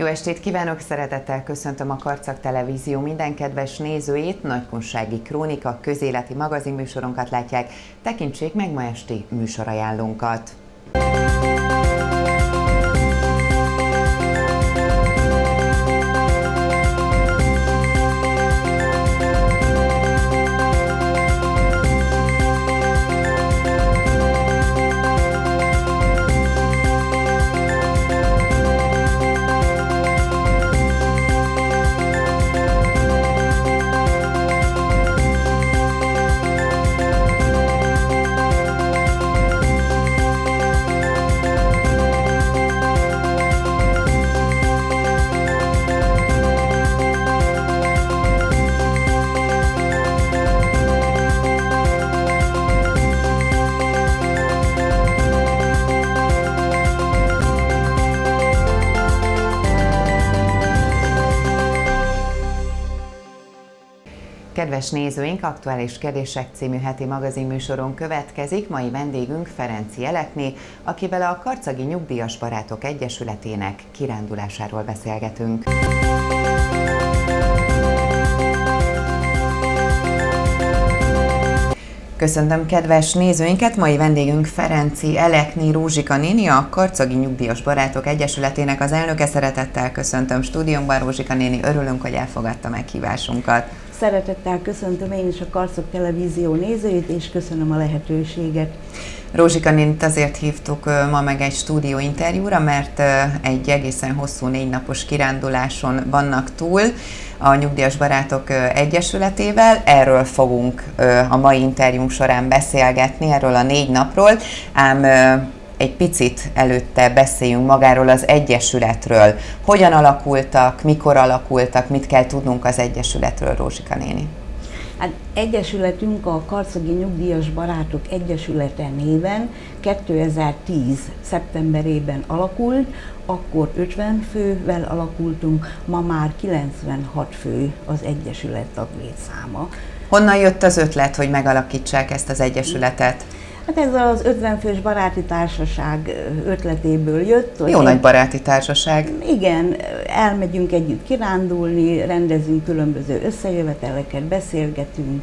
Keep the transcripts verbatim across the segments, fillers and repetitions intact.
Jó estét kívánok, szeretettel köszöntöm a Karcag Televízió minden kedves nézőjét. Nagykunsági Krónika közéleti magazinműsorunkat látják. Tekintsék meg ma esti műsorajánlónkat. Kedves nézőink, Aktuális Kérdések című heti magazinműsoron következik. Mai vendégünk Ferenczy Elekné, akivel a Karcagi Nyugdíjas Barátok Egyesületének kirándulásáról beszélgetünk. Köszöntöm kedves nézőinket! Mai vendégünk Ferenczy Elekné Rózsika néni, a Karcagi Nyugdíjas Barátok Egyesületének az elnöke. Szeretettel köszöntöm stúdiónkban. Rózsika néni, örülünk, hogy elfogadta meghívásunkat. Szeretettel köszöntöm én is a Karcag Televízió nézőit, és köszönöm a lehetőséget. Rózsika nénit azért hívtuk ma meg egy stúdióinterjúra, mert egy egészen hosszú négy napos kiránduláson vannak túl a Nyugdíjas Barátok Egyesületével. Erről fogunk a mai interjúnk során beszélgetni, erről a négy napról, ám egy picit előtte beszéljünk magáról az Egyesületről. Hogyan alakultak, mikor alakultak, mit kell tudnunk az Egyesületről, Rózsika néni? Hát Egyesületünk a Karcagi Nyugdíjas Barátok Egyesülete néven kétezer-tíz szeptemberében alakult, akkor ötven fővel alakultunk, ma már kilencvenhat fő az Egyesület taglétszáma. Honnan jött az ötlet, hogy megalakítsák ezt az Egyesületet? Hát ez az ötven fős baráti társaság ötletéből jött. Jó nagy baráti társaság. Igen, elmegyünk együtt kirándulni, rendezünk különböző összejöveteleket, beszélgetünk,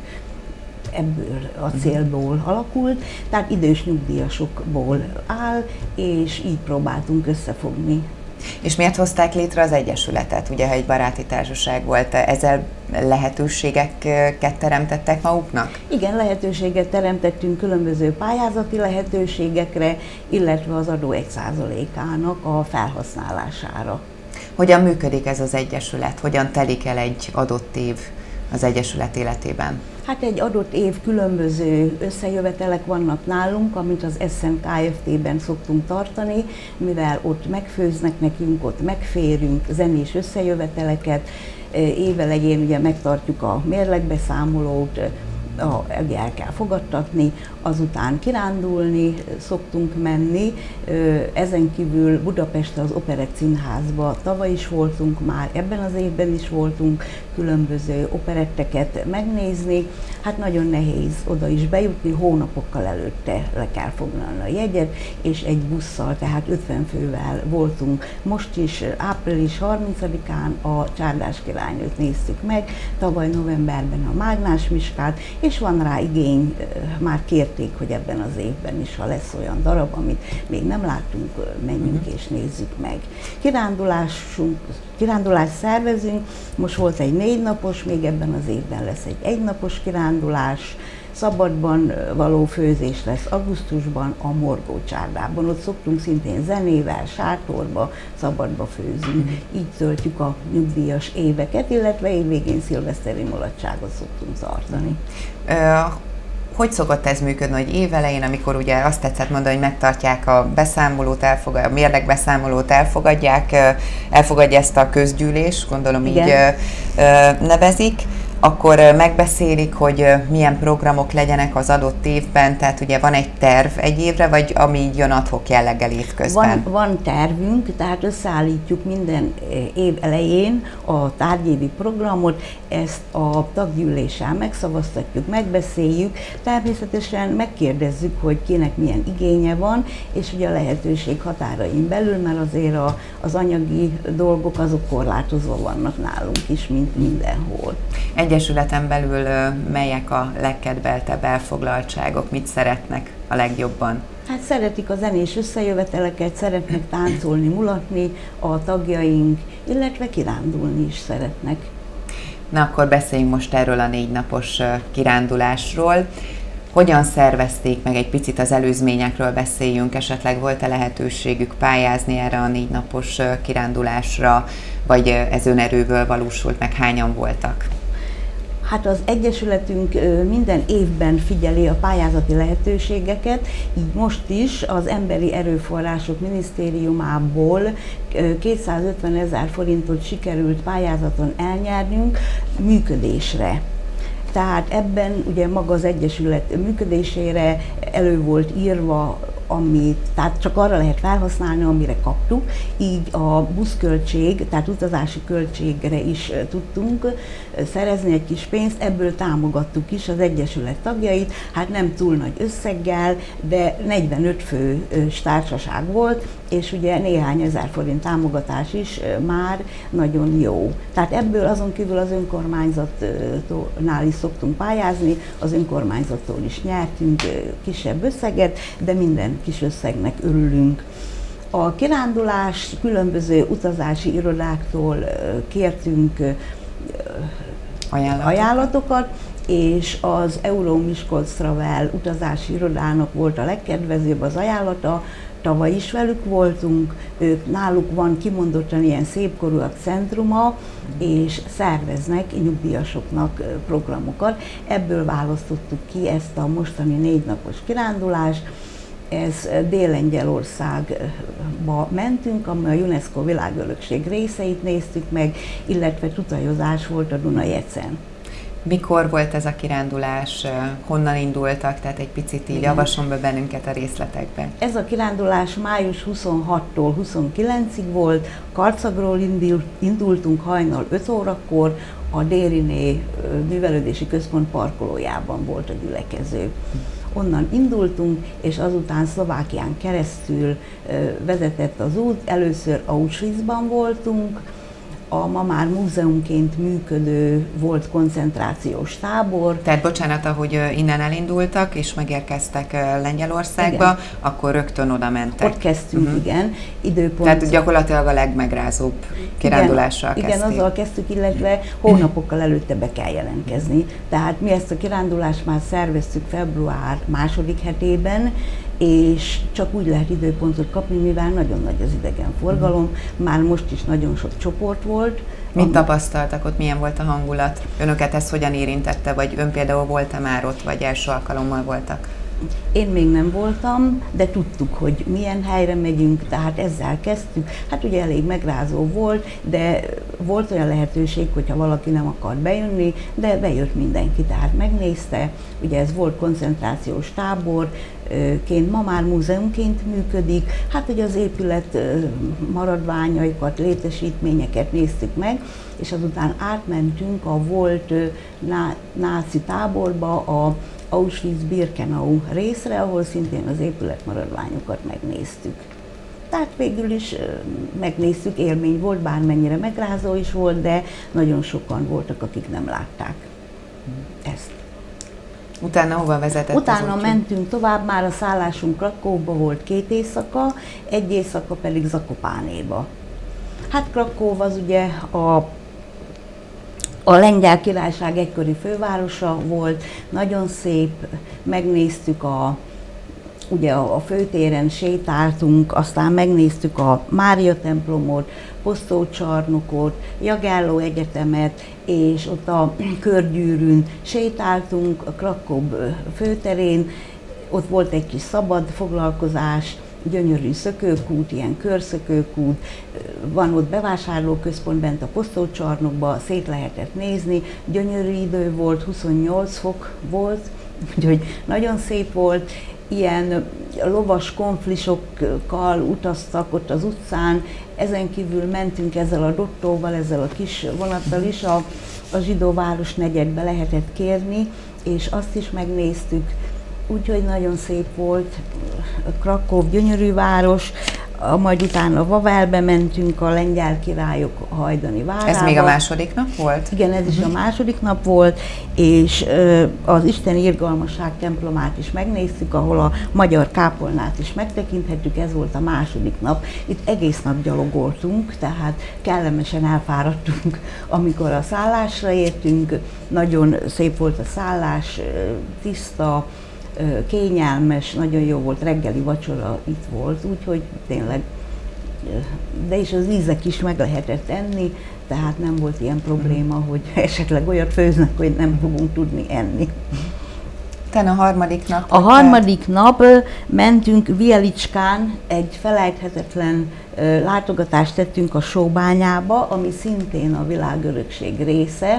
ebből a célból alakult, tehát idős nyugdíjasokból áll, és így próbáltunk összefogni. És miért hozták létre az Egyesületet? Ugye, ha egy baráti társaság volt, ezzel lehetőségeket teremtettek maguknak? Igen, lehetőséget teremtettünk különböző pályázati lehetőségekre, illetve az adó egy százalékának a felhasználására. Hogyan működik ez az Egyesület? Hogyan telik el egy adott év az Egyesület életében? Hát egy adott év különböző összejövetelek vannak nálunk, amit az es en ká ef té-ben szoktunk tartani, mivel ott megfőznek nekünk, ott megférünk zenés összejöveteleket, évelején ugye megtartjuk a mérlegbeszámolót, el kell fogadtatni, azután kirándulni szoktunk menni. Ezen kívül Budapest az Operett Színházba tavaly is voltunk, már ebben az évben is voltunk különböző operetteket megnézni. Hát nagyon nehéz oda is bejutni, hónapokkal előtte le kell foglalni a jegyet, és egy busszal, tehát ötven fővel voltunk. Most is április harmincadikán a Csárdás királynőt néztük meg, tavaly novemberben a Mágnás Miskát, és van rá igény, már kérték, hogy ebben az évben is, ha lesz olyan darab, amit még nem láttunk, menjünk uh-huh. és nézzük meg. Kirándulásunk, kirándulást szervezünk, most volt egy négy napos, még ebben az évben lesz egy egynapos kirándulás, szabadban való főzés lesz augusztusban a Morgó Csárdában. Ott szoktunk szintén zenével, sátorba, szabadba főzünk. Így töltjük a nyugdíjas éveket, illetve évvégén szilveszteri mulatságot szoktunk tartani. Uh, hogy szokott ez működni, hogy évelején, amikor ugye azt tetszett mondani, hogy megtartják a beszámolót, elfogad, a mérlegbeszámolót, elfogadják, elfogadja ezt a közgyűlés, gondolom igen. így uh, nevezik. akkor megbeszélik, hogy milyen programok legyenek az adott évben, tehát ugye van egy terv egy évre, vagy ami így jön ad-hoc jelleggel évközben? Van, van tervünk, tehát összeállítjuk minden év elején a tárgyévi programot, ezt a taggyűléssel megszavaztatjuk, megbeszéljük, természetesen megkérdezzük, hogy kinek milyen igénye van, és ugye a lehetőség határain belül, mert azért a, az anyagi dolgok azok korlátozva vannak nálunk is, mint mindenhol. Egyesületen belül melyek a legkedveltebb elfoglaltságok, mit szeretnek a legjobban? Hát szeretik a zenés összejöveteleket, szeretnek táncolni, mulatni a tagjaink, illetve kirándulni is szeretnek. Na akkor beszéljünk most erről a négy napos kirándulásról. Hogyan szervezték meg, egy picit az előzményekről beszéljünk, esetleg volt-e lehetőségük pályázni erre a négy napos kirándulásra, vagy ez önerőből valósult meg, hányan voltak? Hát az Egyesületünk minden évben figyeli a pályázati lehetőségeket, így most is az Emberi Erőforrások Minisztériumából kétszázötven ezer forintot sikerült pályázaton elnyernünk működésre. Tehát ebben ugye maga az Egyesület működésére elő volt írva, amit, tehát csak arra lehet felhasználni, amire kaptuk, így a buszköltség, tehát utazási költségre is tudtunk szerezni egy kis pénzt, ebből támogattuk is az Egyesület tagjait, hát nem túl nagy összeggel, de negyvenöt fő társaság volt, és ugye néhány ezer forint támogatás is már nagyon jó. Tehát ebből azon kívül az önkormányzatnál is szoktunk pályázni, az önkormányzattól is nyertünk kisebb összeget, de minden kis összegnek örülünk. A kirándulás különböző utazási irodáktól kértünk ajánlatokat, ajánlatokat és az Euro-Miskolc Travel utazási irodának volt a legkedvezőbb az ajánlata. Tavaly is velük voltunk, ők, náluk van kimondottan ilyen szépkorúak centruma, és szerveznek nyugdíjasoknak programokat. Ebből választottuk ki ezt a mostani négy napos kirándulást. Ez Dél-Lengyelországba mentünk, ami a UNESCO világörökség részeit néztük meg, illetve tutajozás volt a Duna-Jecen. Mikor volt ez a kirándulás, honnan indultak, tehát egy picit így javasson be bennünket a részletekben. Ez a kirándulás május huszonhattól huszonkilencig volt, Karcagról indultunk hajnal öt órakor, a Dériné művelődési központ parkolójában volt a gyülekező. Onnan indultunk, és azután Szlovákián keresztül vezetett az út, először Auschwitzban voltunk, a ma már múzeumként működő volt koncentrációs tábor. Tehát bocsánat, ahogy innen elindultak és megérkeztek Lengyelországba, igen, akkor rögtön oda mentek. Ott kezdtünk, uh-huh. igen. Időpont... Tehát gyakorlatilag a legmegrázóbb kirándulással igen, kezdték. Igen, azzal kezdtük, illetve hónapokkal előtte be kell jelentkezni. Tehát mi ezt a kirándulást már szerveztük február második hetében, és csak úgy lehet időpontot kapni, mivel nagyon nagy az idegenforgalom, már most is nagyon sok csoport volt. Mit tapasztaltak ott, milyen volt a hangulat? Önöket ez hogyan érintette, vagy ön például volt-e már ott, vagy első alkalommal voltak? Én még nem voltam, de tudtuk, hogy milyen helyre megyünk, tehát ezzel kezdtük. Hát ugye elég megrázó volt, de volt olyan lehetőség, hogyha valaki nem akart bejönni, de bejött mindenki, tehát megnézte. Ugye ez volt koncentrációs táborként, ma már múzeumként működik. Hát ugye az épület maradványaikat, létesítményeket néztük meg, és azután átmentünk a volt ná- náci táborba, a Auschwitz-Birkenau részre, ahol szintén az épületmaradványokat megnéztük. Tehát végül is megnéztük, élmény volt, bármennyire megrázó is volt, de nagyon sokan voltak, akik nem látták ezt. Utána hova vezetett? Utána mentünk tovább, már a szállásunk Krakóba volt két éjszaka, egy éjszaka pedig Zakopánéba. Hát Krakó az ugye a A Lengyel Királyság egykori fővárosa volt, nagyon szép, megnéztük a, ugye a főtéren sétáltunk, aztán megnéztük a Mária templomot, Posztócsarnokot, Jagelló Egyetemet, és ott a körgyűrűn sétáltunk a Kraków főterén, ott volt egy kis szabad foglalkozás, gyönyörű szökőkút, ilyen körszökőkút, van ott bevásárlóközpont bent a posztócsarnokban, szét lehetett nézni, gyönyörű idő volt, huszonnyolc fok volt, úgyhogy nagyon szép volt. Ilyen lovas konflisokkal utaztak ott az utcán, ezen kívül mentünk ezzel a dottóval, ezzel a kis vonattal is, a, a zsidó városnegyedbe lehetett kérni, és azt is megnéztük, úgyhogy nagyon szép volt. Krakkó gyönyörű város, majd utána Vavelbe mentünk, a lengyel királyok hajdani várába. Ez még a második nap volt? Igen, ez is a második nap volt, és az Isten irgalmasság templomát is megnéztük, ahol a magyar kápolnát is megtekinthettük, ez volt a második nap. Itt egész nap gyalogoltunk, tehát kellemesen elfáradtunk, amikor a szállásra értünk. Nagyon szép volt a szállás, tiszta, kényelmes, nagyon jó volt, reggeli vacsora itt volt, úgyhogy tényleg, de és az ízek is meg lehetett enni, tehát nem volt ilyen probléma, hogy esetleg olyat főznek, hogy nem fogunk tudni enni. Utána a harmadik nap? A harmadik nap mentünk Vielicskán, egy felejthetetlen látogatást tettünk a Sóbányába, ami szintén a világörökség része.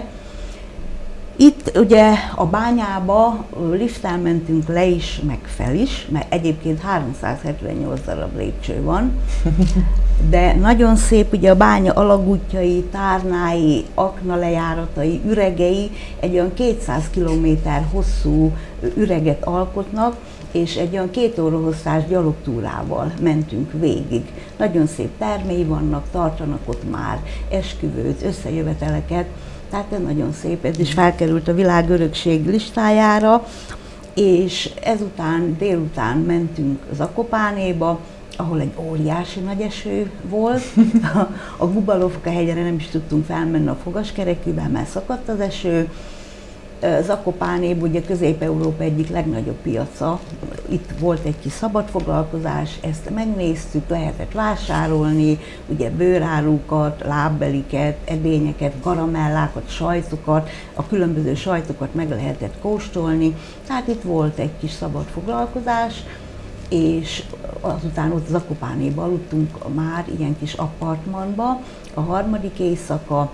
Itt ugye a bányába lifttel mentünk le is, meg fel is, mert egyébként háromszázhetvennyolc darab lépcső van, de nagyon szép, ugye a bánya alagútjai, tárnái, aknalejáratai, üregei egy olyan kétszáz kilométer hosszú üreget alkotnak, és egy olyan két óra hosszás gyalogtúrával mentünk végig. Nagyon szép termély vannak, tartanak ott már esküvőt, összejöveteleket, tehát ez nagyon szép, ez is felkerült a világörökség listájára, és ezután délután mentünk Zakopánéba, ahol egy óriási nagy eső volt. A Gubalovka hegyre nem is tudtunk felmenni a fogaskerekűvel, mert szakadt az eső. Zakopánéb ugye Közép-Európa egyik legnagyobb piaca, itt volt egy kis szabadfoglalkozás, ezt megnéztük, lehetett vásárolni, ugye bőrárukat, lábbeliket, edényeket, karamellákat, sajtokat, a különböző sajtokat meg lehetett kóstolni, tehát itt volt egy kis szabadfoglalkozás, és azután ott Zakopánéba aludtunk már ilyen kis apartmanba, a harmadik éjszaka,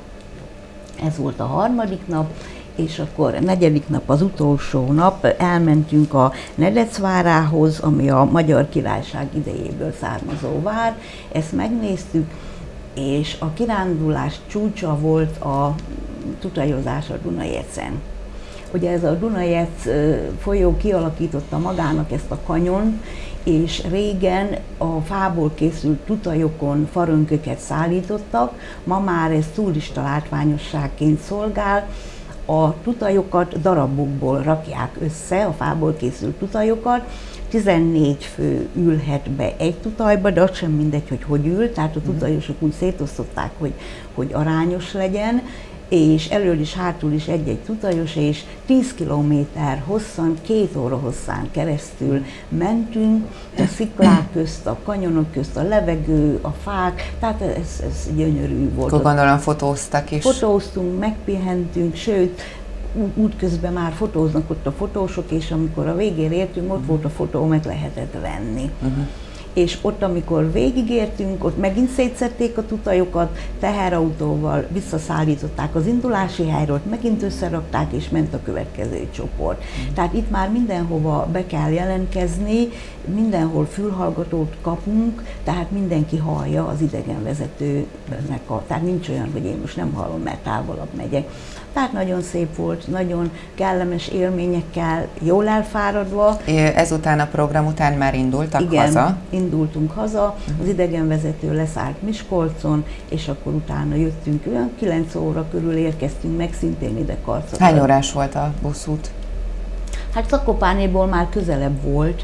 ez volt a harmadik nap, és akkor a negyedik nap, az utolsó nap elmentünk a Nedecvárához, ami a Magyar Királyság idejéből származó vár, ezt megnéztük, és a kirándulás csúcsa volt a tutajozás a Dunajecen. Ugye ez a Dunajec folyó kialakította magának ezt a kanyon, és régen a fából készült tutajokon farönköket szállítottak, ma már ez turista látványosságként szolgál. A tutajokat darabokból rakják össze, a fából készült tutajokat, tizennégy fő ülhet be egy tutajba, de az sem mindegy, hogy hogy ül, tehát a tutajosok úgy szétosztották, hogy, hogy arányos legyen, és elől is, hátul is egy-egy tutajos, és tíz kilométer hosszan, két óra hosszán keresztül mentünk, a sziklák közt, a kanyonok közt, a levegő, a fák, tehát ez, ez gyönyörű volt. Akkor gondolom fotóztak is. Fotóztunk, megpihentünk, sőt, útközben már fotóznak ott a fotósok, és amikor a végére értünk, ott volt a fotó, meg lehetett venni. Uh-huh. És ott, amikor végigértünk, ott megint szétszedték a tutajokat, teherautóval visszaszállították az indulási helyről, megint összerakták, és ment a következő csoport. Mm. Tehát itt már mindenhova be kell jelentkezni, mindenhol fülhallgatót kapunk, tehát mindenki hallja az idegenvezetőnek a, tehát nincs olyan, hogy én most nem hallom, mert távolabb megyek. Tehát nagyon szép volt, nagyon kellemes élményekkel, jól elfáradva. Ezután a program után már indultak Igen, haza? indultunk haza, az idegenvezető leszállt Miskolcon, és akkor utána jöttünk, olyan kilenc óra körül érkeztünk meg, szintén ide Karcagra. Hány órás volt a buszút? Hát Zakopánéból már közelebb volt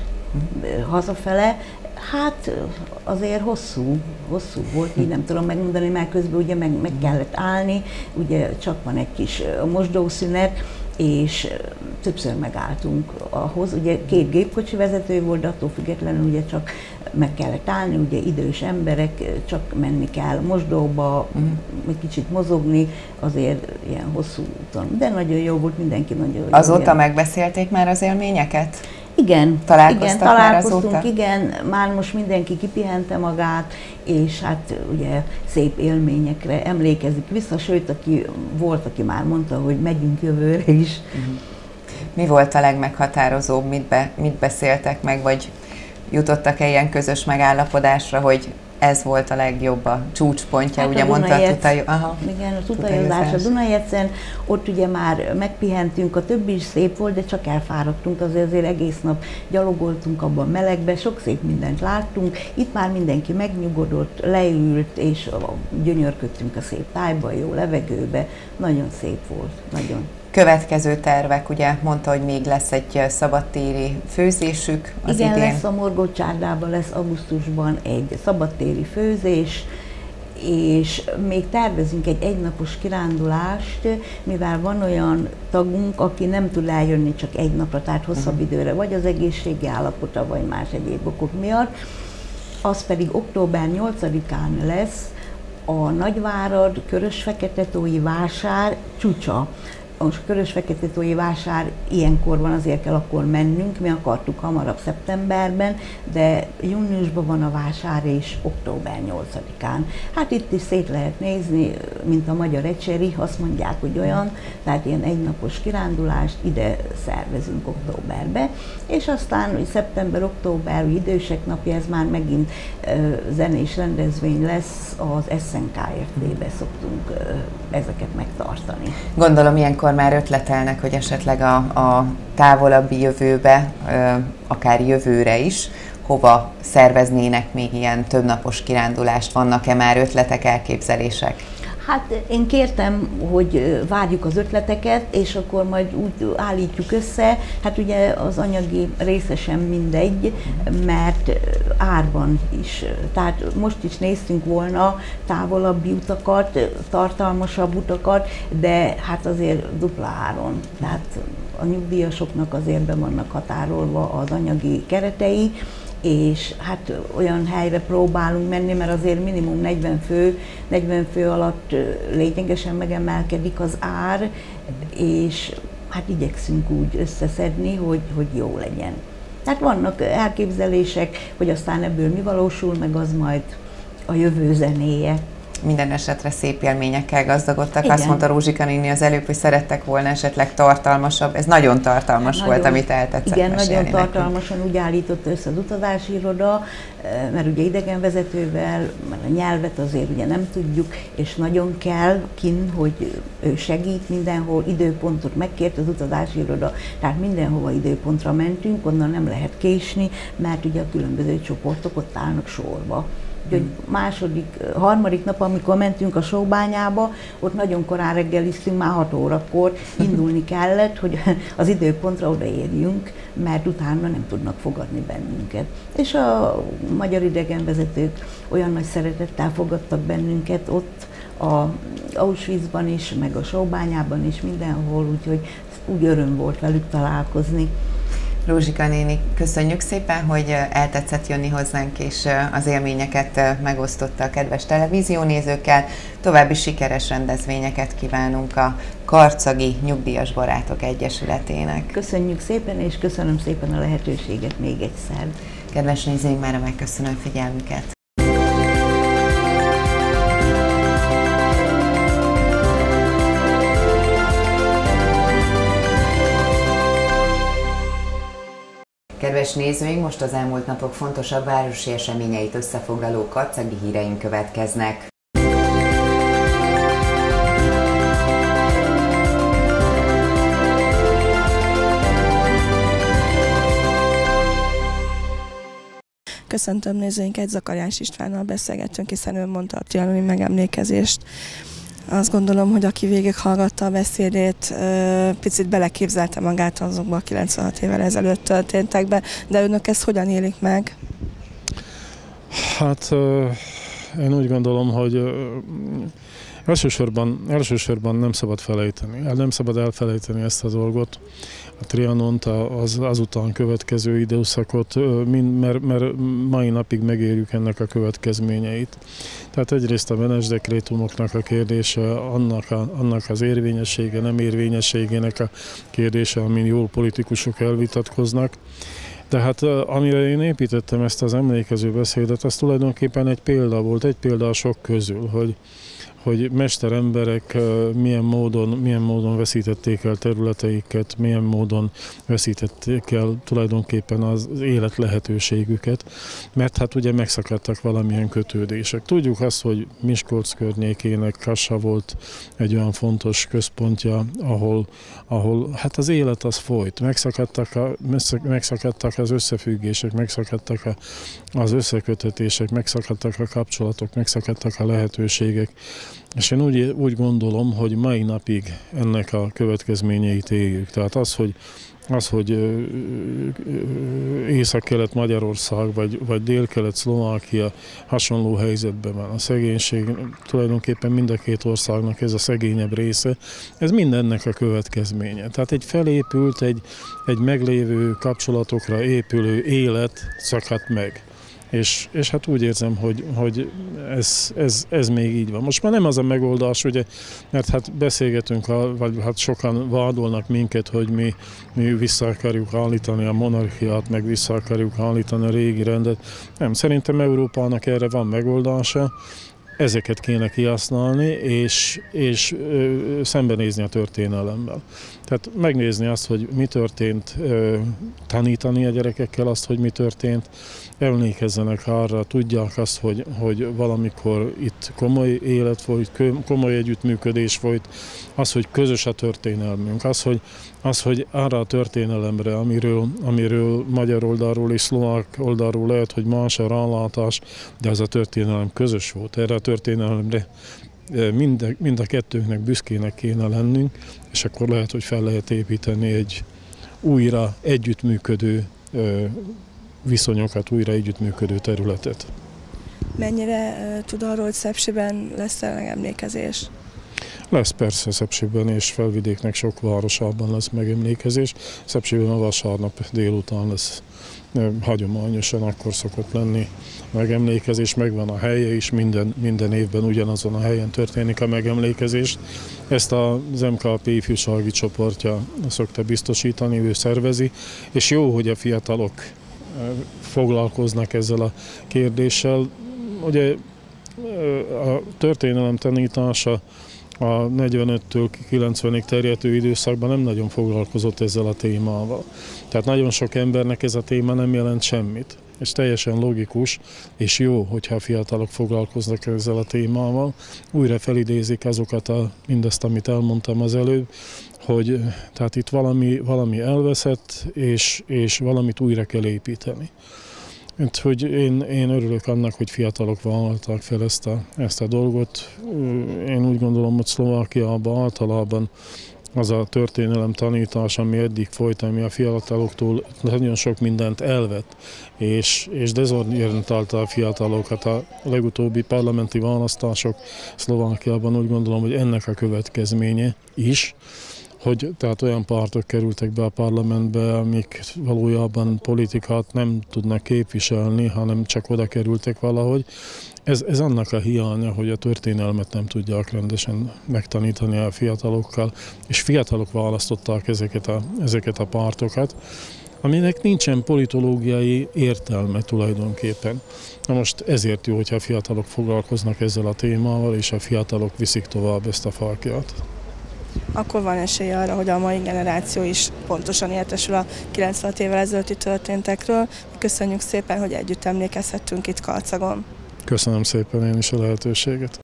hazafele, hát azért hosszú, hosszú volt, így nem tudom megmondani, mert közben ugye meg, meg kellett állni, ugye csak van egy kis mosdószünet, és többször megálltunk ahhoz, ugye két gépkocsi vezető volt, de attól függetlenül ugye csak meg kellett állni, ugye idős emberek, csak menni kell mosdóba, mm. egy kicsit mozogni, azért ilyen hosszú úton, de nagyon jó volt, mindenki nagyon jó. Azóta megbeszélték már az élményeket? Igen, találkoztak igen, találkoztunk, már igen, már most mindenki kipihente magát, és hát ugye szép élményekre emlékezik vissza, sőt, aki volt, aki már mondta, hogy megyünk jövőre is. Uh-huh. Mi volt a legmeghatározóbb, mit, be, mit beszéltek meg, vagy jutottak-e ilyen közös megállapodásra, hogy ez volt a legjobb, a csúcspontja, hát ugye mondta a tutaj... Aha, igen, a tutajozás a Dunajecen, ott ugye már megpihentünk, a többi is szép volt, de csak elfáradtunk, azért, azért egész nap gyalogoltunk abban melegbe, sok szép mindent láttunk, itt már mindenki megnyugodott, leült, és gyönyörködtünk a szép tájba, jó levegőbe, nagyon szép volt, nagyon. Következő tervek, ugye mondta, hogy még lesz egy szabadtéri főzésük az Igen, idén. lesz a Morgócsárdában, lesz augusztusban egy szabadtéri főzés, és még tervezünk egy egynapos kirándulást, mivel van olyan tagunk, aki nem tud eljönni csak egy napra, tehát hosszabb uh-huh. időre, vagy az egészségi állapota, vagy más egyéb okok miatt. Az pedig október nyolcadikán lesz a Nagyvárad Körös-Feketetói vásár csúcsa. A Körös-Feketetói vásár ilyenkor van, azért kell akkor mennünk, mi akartuk hamarabb szeptemberben, de júniusban van a vásár és október nyolcadikán. Hát itt is szét lehet nézni, mint a magyar ecseri, azt mondják, hogy olyan, tehát ilyen egynapos kirándulást ide szervezünk októberbe, és aztán hogy szeptember-október idősek napja, ez már megint uh, zenés rendezvény lesz, az es en ká ef té-be szoktunk uh, ezeket megtartani. Gondolom ilyenkor már ötletelnek, hogy esetleg a, a távolabbi jövőbe, akár jövőre is, hova szerveznének még ilyen többnapos kirándulást? Vannak-e már ötletek, elképzelések? Hát én kértem, hogy várjuk az ötleteket, és akkor majd úgy állítjuk össze. Hát ugye az anyagi része sem mindegy, mert árban is. Tehát most is néztünk volna távolabbi utakat, tartalmasabb utakat, de hát azért dupla áron. Tehát a nyugdíjasoknak azért be vannak határolva az anyagi keretei, és hát olyan helyre próbálunk menni, mert azért minimum negyven fő, negyven fő alatt lényegesen megemelkedik az ár, és hát igyekszünk úgy összeszedni, hogy, hogy jó legyen. Tehát vannak elképzelések, hogy aztán ebből mi valósul, meg az majd a jövő zenéje. Minden esetre szép élményekkel gazdagodtak. Igen. Azt mondta Rózsika néni az előbb, hogy szerettek volna esetleg tartalmasabb. Ez nagyon tartalmas nagyon, volt, amit eltetszett igen, mesélni. Igen, nagyon tartalmasan úgy állította össze az utazási iroda, mert ugye idegenvezetővel, mert a nyelvet azért ugye nem tudjuk, és nagyon kell kin, hogy ő segít mindenhol, időpontot megkért az utazási iroda, tehát mindenhova időpontra mentünk, onnan nem lehet késni, mert ugye a különböző csoportok ott állnak sorba. Úgyhogy második, harmadik nap, amikor mentünk a Sóbányába, ott nagyon korán reggeliztünk, már hat órakor indulni kellett, hogy az időpontra odaérjünk, mert utána nem tudnak fogadni bennünket. És a magyar idegenvezetők olyan nagy szeretettel fogadtak bennünket ott, a Auschwitzban is, meg a Sóbányában is, mindenhol, úgyhogy úgy öröm volt velük találkozni. Rózsika néni, köszönjük szépen, hogy eltetszett jönni hozzánk, és az élményeket megosztotta a kedves televíziónézőkkel. További sikeres rendezvényeket kívánunk a Karcagi Nyugdíjas Barátok Egyesületének. Köszönjük szépen, és köszönöm szépen a lehetőséget még egyszer. Kedves nézőink, mára megköszönöm figyelmüket. Kedves nézőink, most az elmúlt napok fontosabb városi eseményeit összefoglaló karcagi híreink következnek. Köszöntöm nézőinket, Zakariás Istvánnal beszélgettünk, hiszen ő mondta a trianoni megemlékezést. Azt gondolom, hogy aki végighallgatta a beszédét, picit beleképzelte magát azokba a kilencvenhat évvel ezelőtt történtekbe, de önök ezt hogyan élik meg? Hát én úgy gondolom, hogy elsősorban, elsősorban nem szabad felejteni, nem szabad elfelejteni ezt a dolgot, a Trianont, az, azután következő időszakot, mert, mert mai napig megérjük ennek a következményeit. Tehát egyrészt a Benes dekrétumoknak a kérdése, annak, a, annak az érvényessége, nem érvényességének a kérdése, amin jól politikusok elvitatkoznak, De hát amire én építettem ezt az emlékező beszédet, az tulajdonképpen egy példa volt, egy példa a sok közül, hogy hogy mesteremberek milyen módon, milyen módon veszítették el területeiket, milyen módon veszítették el tulajdonképpen az élet lehetőségüket, mert hát ugye megszakadtak valamilyen kötődések. Tudjuk azt, hogy Miskolc környékének Kassa volt egy olyan fontos központja, ahol, ahol hát az élet az folyt, megszakadtak, a, megszakadtak az összefüggések, megszakadtak a, az összekötetések, megszakadtak a kapcsolatok, megszakadtak a lehetőségek. És én úgy, úgy gondolom, hogy mai napig ennek a következményeit éljük. Tehát az, hogy, az, hogy Észak-Kelet Magyarország vagy, vagy Dél-Kelet Szlovákia hasonló helyzetben van. A szegénység tulajdonképpen mind a két országnak ez a szegényebb része, ez mindennek a következménye. Tehát egy felépült, egy, egy meglévő kapcsolatokra épülő élet szakadt meg. És, és hát úgy érzem, hogy, hogy ez, ez, ez még így van. Most már nem az a megoldás, ugye, mert hát beszélgetünk, vagy hát sokan vádolnak minket, hogy mi, mi vissza akarjuk állítani a monarchiát, meg vissza akarjuk állítani a régi rendet. Nem, szerintem Európának erre van megoldása. Ezeket kéne kihasználni, és, és ö, szembenézni a történelemmel. Tehát megnézni azt, hogy mi történt, ö, tanítani a gyerekekkel azt, hogy mi történt, emlékezzenek arra, tudják azt, hogy, hogy valamikor itt komoly élet folyt, komoly együttműködés folyt, az, hogy közös a történelmünk, az, hogy, az, hogy arra a történelemre, amiről, amiről magyar oldalról és szlovák oldalról lehet, hogy más a rálátás, de az a történelem közös volt. Erre a történelemre mind, mind a kettőnknek büszkének kéne lennünk, és akkor lehet, hogy fel lehet építeni egy újra együttműködő viszonyokat, újra együttműködő területet. Mennyire uh, tud arról, hogy Szepsiben lesz megemlékezés? Lesz persze Szepsiben, és Felvidéknek sok városában lesz megemlékezés. Szepsiben a vasárnap délután lesz, hagyományosan akkor szokott lenni megemlékezés, megvan a helye is, minden, minden évben ugyanazon a helyen történik a megemlékezés. Ezt az em ká pé ifjúsági csoportja szokta biztosítani, ő szervezi, és jó, hogy a fiatalok foglalkoznak ezzel a kérdéssel. Ugye a történelem tanítása a negyvenöttől kilencvenig terjedő időszakban nem nagyon foglalkozott ezzel a témával. Tehát nagyon sok embernek ez a téma nem jelent semmit. És teljesen logikus, és jó, hogyha a fiatalok foglalkoznak ezzel a témával. Újra felidézik azokat a, mindazt, amit elmondtam az előbb, hogy tehát itt valami, valami elveszett, és, és valamit újra kell építeni. Mert hogy én, én örülök annak, hogy fiatalok vállalták fel ezt a, ezt a dolgot. Én úgy gondolom, hogy Szlovákiában általában az a történelem tanítás, ami eddig folyt, ami a fiataloktól nagyon sok mindent elvett, és, és dezorientálta a fiatalokat. A legutóbbi parlamenti választások Szlovákiában úgy gondolom, hogy ennek a következménye is, hogy tehát olyan pártok kerültek be a parlamentbe, amik valójában politikát nem tudnak képviselni, hanem csak oda kerültek valahogy. Ez, ez annak a hiánya, hogy a történelmet nem tudják rendesen megtanítani a fiatalokkal, és fiatalok választották ezeket a, ezeket a pártokat, aminek nincsen politológiai értelme tulajdonképpen. Na most ezért jó, hogyha a fiatalok foglalkoznak ezzel a témával, és a fiatalok viszik tovább ezt a fáklyát. Akkor van esély arra, hogy a mai generáció is pontosan értesül a kilencvenhat évvel ezelőtti történtekről. Köszönjük szépen, hogy együtt emlékezhettünk itt Karcagon. Köszönöm szépen én is a lehetőséget.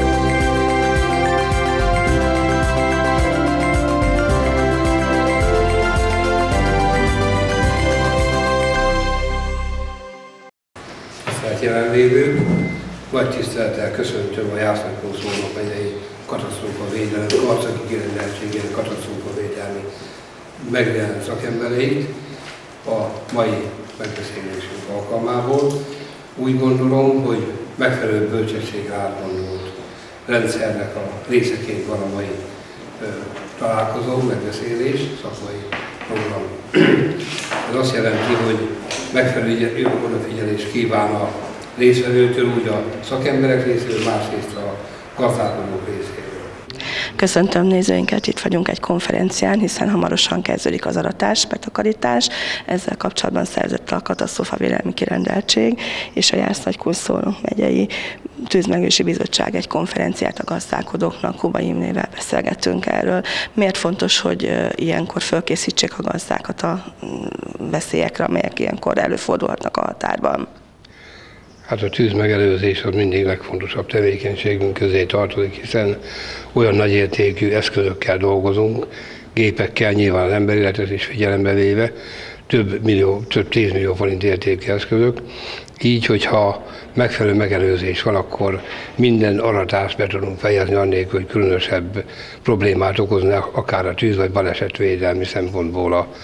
Tisztelt jelenlévők, nagy tisztelettel köszöntöm a Jászló-Szolnok megyei katasztrófavédelmi, karcagi kirendeltségének katasztrófavédelmi megjelenő szakembereit a mai megbeszélésünk alkalmából. Úgy gondolom, hogy megfelelő bölcsességre átgondolt rendszernek a részeként van a mai ö, találkozó, megbeszélés, szakmai program. Ez azt jelenti, hogy megfelelő odafigyelést kíván a részvevőtől, úgy a szakemberek részéről, másrészt a gazdálkodók részéről. Köszöntöm nézőinket, itt vagyunk egy konferencián, hiszen hamarosan kezdődik az aratás, betakarítás. Ezzel kapcsolatban szerzett a katasztrófavédelmi kirendeltség és a Jász-Nagykun-Szolnok megyei Tűzmegőrzési Bizottság egy konferenciát a gazdálkodóknak. Kuba Imrével beszélgettünk erről. Miért fontos, hogy ilyenkor fölkészítsék a gazdákat a veszélyekre, amelyek ilyenkor előfordulhatnak a határban? Hát a tűzmegelőzés az mindig legfontosabb tevékenységünk közé tartozik, hiszen olyan nagy értékű eszközökkel dolgozunk, gépekkel, nyilván az emberéletet is figyelembe véve, több millió, több tízmillió forint értékű eszközök. Így, hogyha megfelelő megelőzés van, akkor minden aratást be tudunk fejezni annélkül, hogy különösebb problémát okozna, akár a tűz vagy balesetvédelmi szempontból a,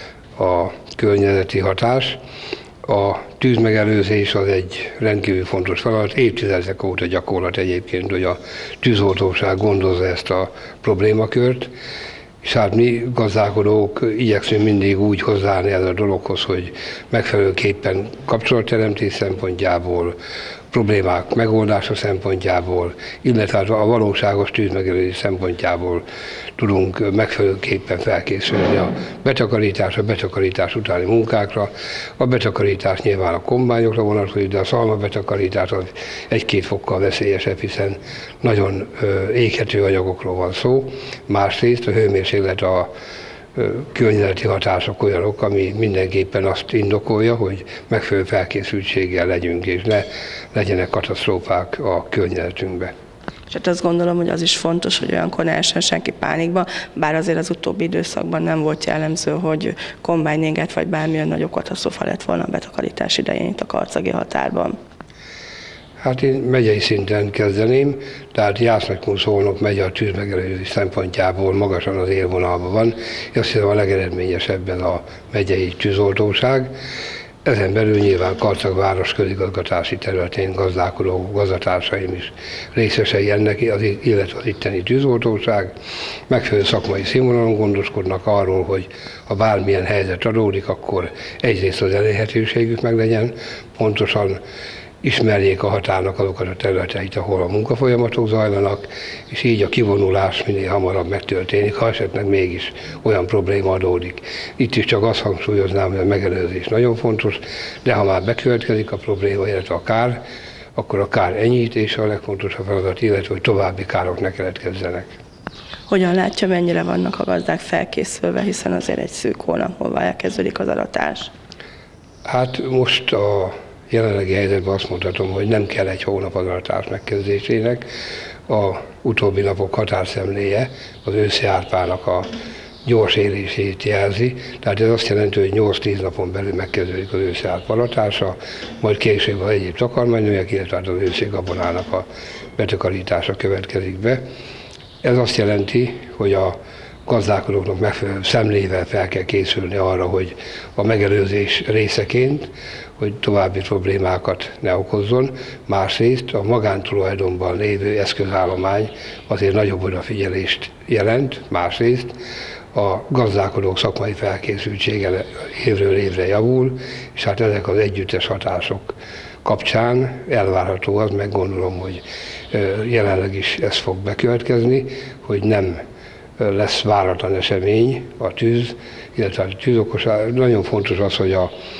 a környezeti hatás. A tűzmegelőzés az egy rendkívül fontos feladat, évtizedek óta gyakorlat egyébként, hogy a tűzoltóság gondozza ezt a problémakört, és hát mi gazdálkodók igyekszünk mindig úgy hozzáállni ez a dologhoz, hogy megfelelőképpen kapcsolatteremtés szempontjából, problémák megoldása szempontjából, illetve a valóságos tűzmegelőzés szempontjából tudunk megfelelőképpen felkészülni a betakarítás, a betakarítás utáni munkákra. A betakarítás nyilván a kombányokra vonatkozik, de a szalma betakarítás az egy-két fokkal veszélyesebb, hiszen nagyon éghető anyagokról van szó. Másrészt a hőmérséklet, a környezeti hatások olyanok, ami mindenképpen azt indokolja, hogy megfelelő felkészültséggel legyünk, és ne legyenek katasztrófák a környezetünkbe. És hát azt gondolom, hogy az is fontos, hogy olyankor ne essen senki pánikba, bár azért az utóbbi időszakban nem volt jellemző, hogy kombánynéget vagy bármilyen nagyobb katasztrófa lett volna a betakarítás idején itt a karcagi határban. Hát én megyei szinten kezdeném, tehát Jász-Nagykun-Szolnok megye a tűzmegelőzés szempontjából magasan az élvonalban van. Azt hiszem a legeredményesebb ez a megyei tűzoltóság. Ezen belül nyilván Karcag város közigazgatási területén gazdálkodó gazdatársaim is részesei ennek, illetve az itteni tűzoltóság. Megfelelő szakmai színvonalon gondoskodnak arról, hogy ha bármilyen helyzet adódik, akkor egyrészt az elérhetőségük meg legyen, pontosan ismerjék a határnak azokat a területeit, ahol a munkafolyamatok zajlanak, és így a kivonulás minél hamarabb megtörténik, ha esetleg mégis olyan probléma adódik. Itt is csak azt hangsúlyoznám, hogy a megelőzés nagyon fontos, de ha már bekövetkezik a probléma, illetve a kár, akkor a kár enyhítése a legfontosabb feladat, illetve hogy további károk ne keletkezzenek. Hogyan látja, mennyire vannak a gazdák felkészülve, hiszen azért egy szűk hónap múlva elkezdődik az aratás? Hát most a jelenlegi helyzetben azt mondhatom, hogy nem kell egy hónap az aratás megkezdésének. A utóbbi napok határszemléje az őszi árpának a gyors érését jelzi, tehát ez azt jelenti, hogy nyolc-tíz napon belül megkezdődik az őszi árpa aratása, majd később az egyéb takarmánynövények, illetve az őszi gabonának a betakarítása következik be. Ez azt jelenti, hogy a gazdálkodóknak megfelelő szemlével fel kell készülni arra, hogy a megelőzés részeként, hogy további problémákat ne okozzon. Másrészt a magántulajdonban lévő eszközállomány azért nagyobb odafigyelést jelent, másrészt a gazdálkodók szakmai felkészültsége évről évre javul, és hát ezek az együttes hatások kapcsán elvárható az, meg gondolom, hogy jelenleg is ez fog bekövetkezni, hogy nem lesz váratlan esemény, a tűz, illetve a tűzokosság. Nagyon fontos az, hogy a,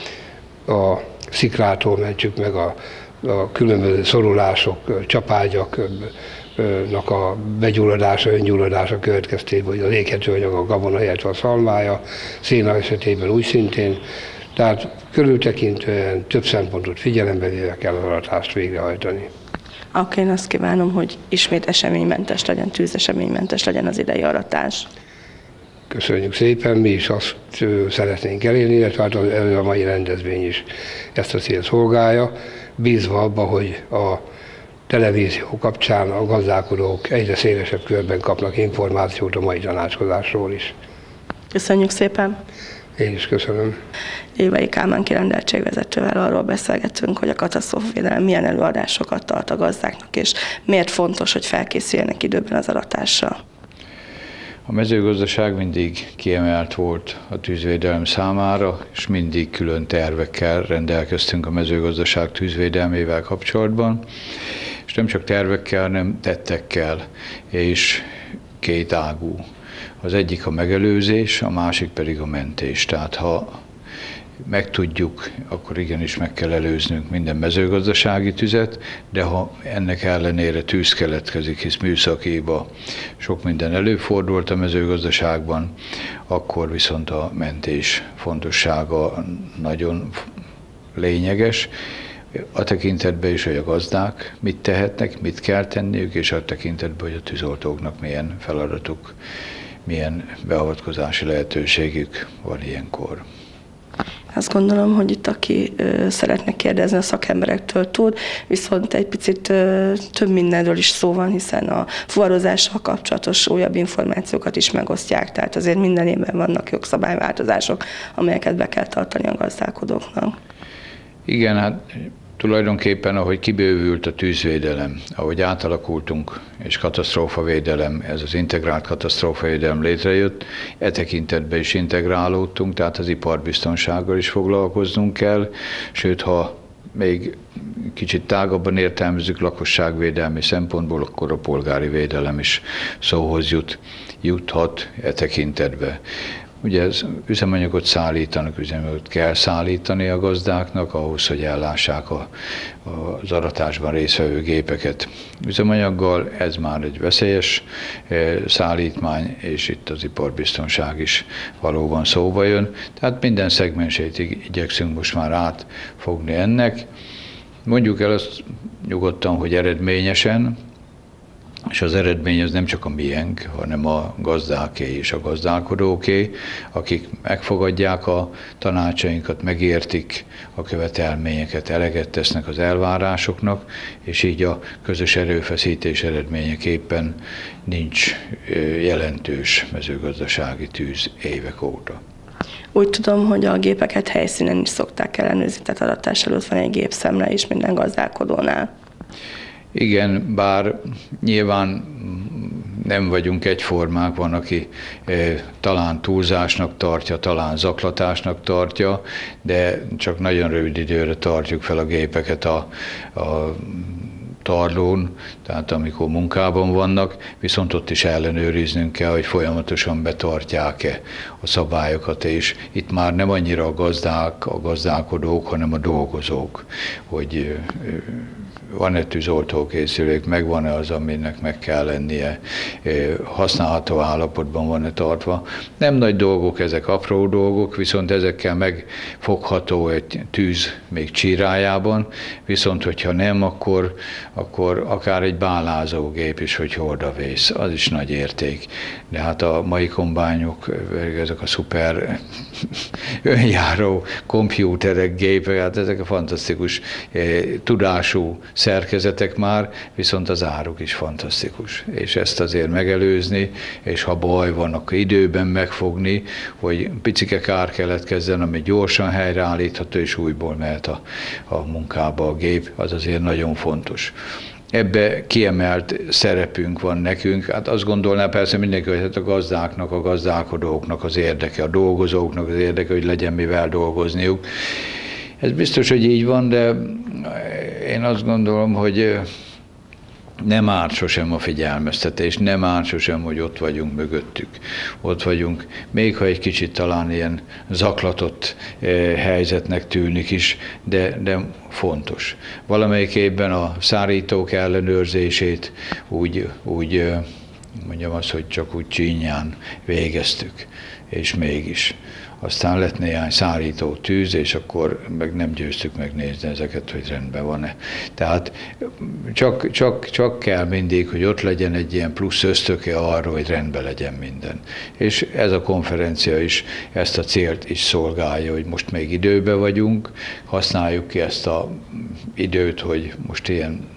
a szikrától mentsük meg a, a különböző szorulások, csapágyaknak a begyulladása, öngyulladása következtében, hogy az éghető anyag a gabona, illetve a szalmája, széna esetében úgy szintén. Tehát körültekintően több szempontot figyelembe véve kell az aratást végrehajtani. Akkor én azt kívánom, hogy ismét eseménymentes legyen, tűzeseménymentes legyen az idei aratás. Köszönjük szépen, mi is azt szeretnénk elérni, illetve hát a mai rendezvény is ezt a célt szolgálja, bízva abba, hogy a televízió kapcsán a gazdálkodók egyre szélesebb körben kapnak információt a mai tanácskozásról is. Köszönjük szépen! Én is köszönöm. Évei Kálmán kirendeltségvezetővel arról beszélgetünk, hogy a katasztrófavédelem milyen előadásokat tart a gazdáknak, és miért fontos, hogy felkészüljenek időben az aratásra. A mezőgazdaság mindig kiemelt volt a tűzvédelem számára, és mindig külön tervekkel rendelkeztünk a mezőgazdaság tűzvédelmével kapcsolatban, és nem csak tervekkel, hanem tettekkel, és két ágú. Az egyik a megelőzés, a másik pedig a mentés. Tehát ha megtudjuk, akkor igenis meg kell előznünk minden mezőgazdasági tüzet, de ha ennek ellenére tűz keletkezik, hisz műszakiba sok minden előfordult a mezőgazdaságban, akkor viszont a mentés fontossága nagyon lényeges. A tekintetben is, hogy a gazdák mit tehetnek, mit kell tenniük, és a tekintetben, hogy a tűzoltóknak milyen feladatuk, milyen beavatkozási lehetőségük van ilyenkor. Azt gondolom, hogy itt aki ö, szeretne kérdezni a szakemberektől tud, viszont egy picit ö, több mindenről is szó van, hiszen a fuvarozással kapcsolatos újabb információkat is megosztják, tehát azért minden évben vannak jogszabályváltozások, amelyeket be kell tartani a gazdálkodóknak. Igen, hát tulajdonképpen, ahogy kibővült a tűzvédelem, ahogy átalakultunk, és katasztrófavédelem, ez az integrált katasztrófavédelem létrejött, e tekintetben is integrálódtunk, tehát az iparbiztonsággal is foglalkoznunk kell, sőt, ha még kicsit tágabban értelmezzük lakosságvédelmi szempontból, akkor a polgári védelem is szóhoz jut, juthat e tekintetben. Ugye ez üzemanyagot szállítanak, üzemanyagot kell szállítani a gazdáknak, ahhoz, hogy ellássák a, az aratásban résztvevő gépeket üzemanyaggal. Ez már egy veszélyes szállítmány, és itt az iparbiztonság is valóban szóba jön. Tehát minden szegmensét igyekszünk most már átfogni ennek. Mondjuk el azt nyugodtan, hogy eredményesen, és az eredmény az nem csak a miénk, hanem a gazdáké és a gazdálkodóké, akik megfogadják a tanácsainkat, megértik a követelményeket, eleget tesznek az elvárásoknak, és így a közös erőfeszítés eredményeképpen nincs jelentős mezőgazdasági tűz évek óta. Úgy tudom, hogy a gépeket helyszínen is szokták ellenőrizni, tehát aratás előtt van egy gépszemle is minden gazdálkodónál. Igen, bár nyilván nem vagyunk egyformák, van, aki e, talán túlzásnak tartja, talán zaklatásnak tartja, de csak nagyon rövid időre tartjuk fel a gépeket a, a tarlón, tehát amikor munkában vannak, viszont ott is ellenőriznünk kell, hogy folyamatosan betartják-e a szabályokat, és itt már nem annyira a gazdák, a gazdálkodók, hanem a dolgozók, hogy van-e tűzoltókészülék, megvan-e az, aminek meg kell lennie, használható állapotban van-e tartva. Nem nagy dolgok, ezek apró dolgok, viszont ezekkel megfogható egy tűz még csírájában, viszont hogyha nem, akkor, akkor akár egy bálázógép is, hogy odavész, az is nagy érték. De hát a mai kombányok, ezek a szuper önjáró kompjúterek, gépek, hát ezek a fantasztikus tudású szerkezetek már, viszont az áruk is fantasztikus. És ezt azért megelőzni, és ha baj van, akkor időben megfogni, hogy picike kár keletkezzen, ami gyorsan helyreállítható, és újból mehet a, a munkába a gép, az azért nagyon fontos. Ebbe kiemelt szerepünk van nekünk. Hát azt gondolná persze mindenki, hogy hát a gazdáknak, a gazdálkodóknak az érdeke, a dolgozóknak az érdeke, hogy legyen mivel dolgozniuk. Ez biztos, hogy így van, de én azt gondolom, hogy nem árt sosem a figyelmeztetés, nem árt sosem, hogy ott vagyunk mögöttük. Ott vagyunk, még ha egy kicsit talán ilyen zaklatott helyzetnek tűnik is, de, de fontos. Valamelyik évben a szárítók ellenőrzését úgy, úgy mondjam azt, hogy csak úgy csínyán végeztük, és mégis. Aztán lett néhány szárító tűz, és akkor meg nem győztük megnézni ezeket, hogy rendben van-e. Tehát csak, csak, csak kell mindig, hogy ott legyen egy ilyen plusz ösztöke arra, hogy rendben legyen minden. És ez a konferencia is ezt a célt is szolgálja, hogy most még időben vagyunk, használjuk ki ezt az időt, hogy most ilyen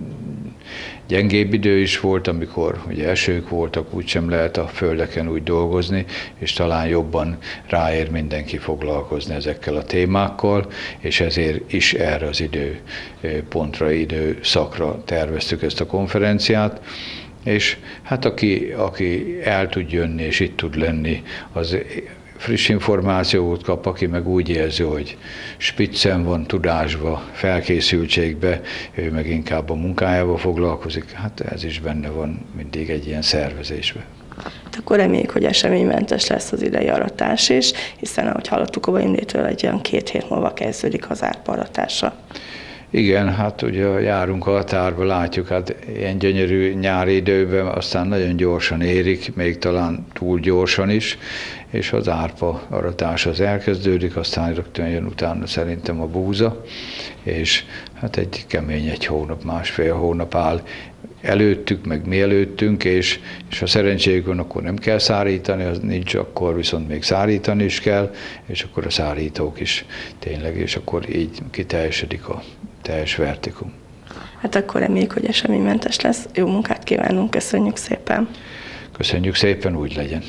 gyengébb idő is volt, amikor ugye esők voltak, úgysem lehet a földeken úgy dolgozni, és talán jobban ráér mindenki foglalkozni ezekkel a témákkal, és ezért is erre az időpontra, időszakra terveztük ezt a konferenciát. És hát aki, aki el tud jönni és itt tud lenni, az friss információt kap, aki meg úgy érzi, hogy spiccen van, tudásba, felkészültségbe, ő meg inkább a munkájával foglalkozik, hát ez is benne van mindig egy ilyen szervezésben. Akkor reméljük, hogy eseménymentes lesz az idei aratás is, hiszen ahogy hallottuk a Imrétől, egy olyan két hét múlva kezdődik az árpa aratása. Igen, hát ugye járunk a határba, látjuk, hát ilyen gyönyörű nyári időben aztán nagyon gyorsan érik, még talán túl gyorsan is, és az árpa aratás az elkezdődik, aztán rögtön jön utána szerintem a búza, és hát egy kemény egy hónap, másfél hónap áll előttük, meg mi előttünk, és, és ha szerencséjük van, akkor nem kell szárítani, az nincs, akkor viszont még szárítani is kell, és akkor a szárítók is tényleg, és akkor így kiteljesedik a teljes vertikum. Hát akkor reméljük, hogy eseménymentes lesz. Jó munkát kívánunk, köszönjük szépen! Köszönjük szépen, úgy legyen!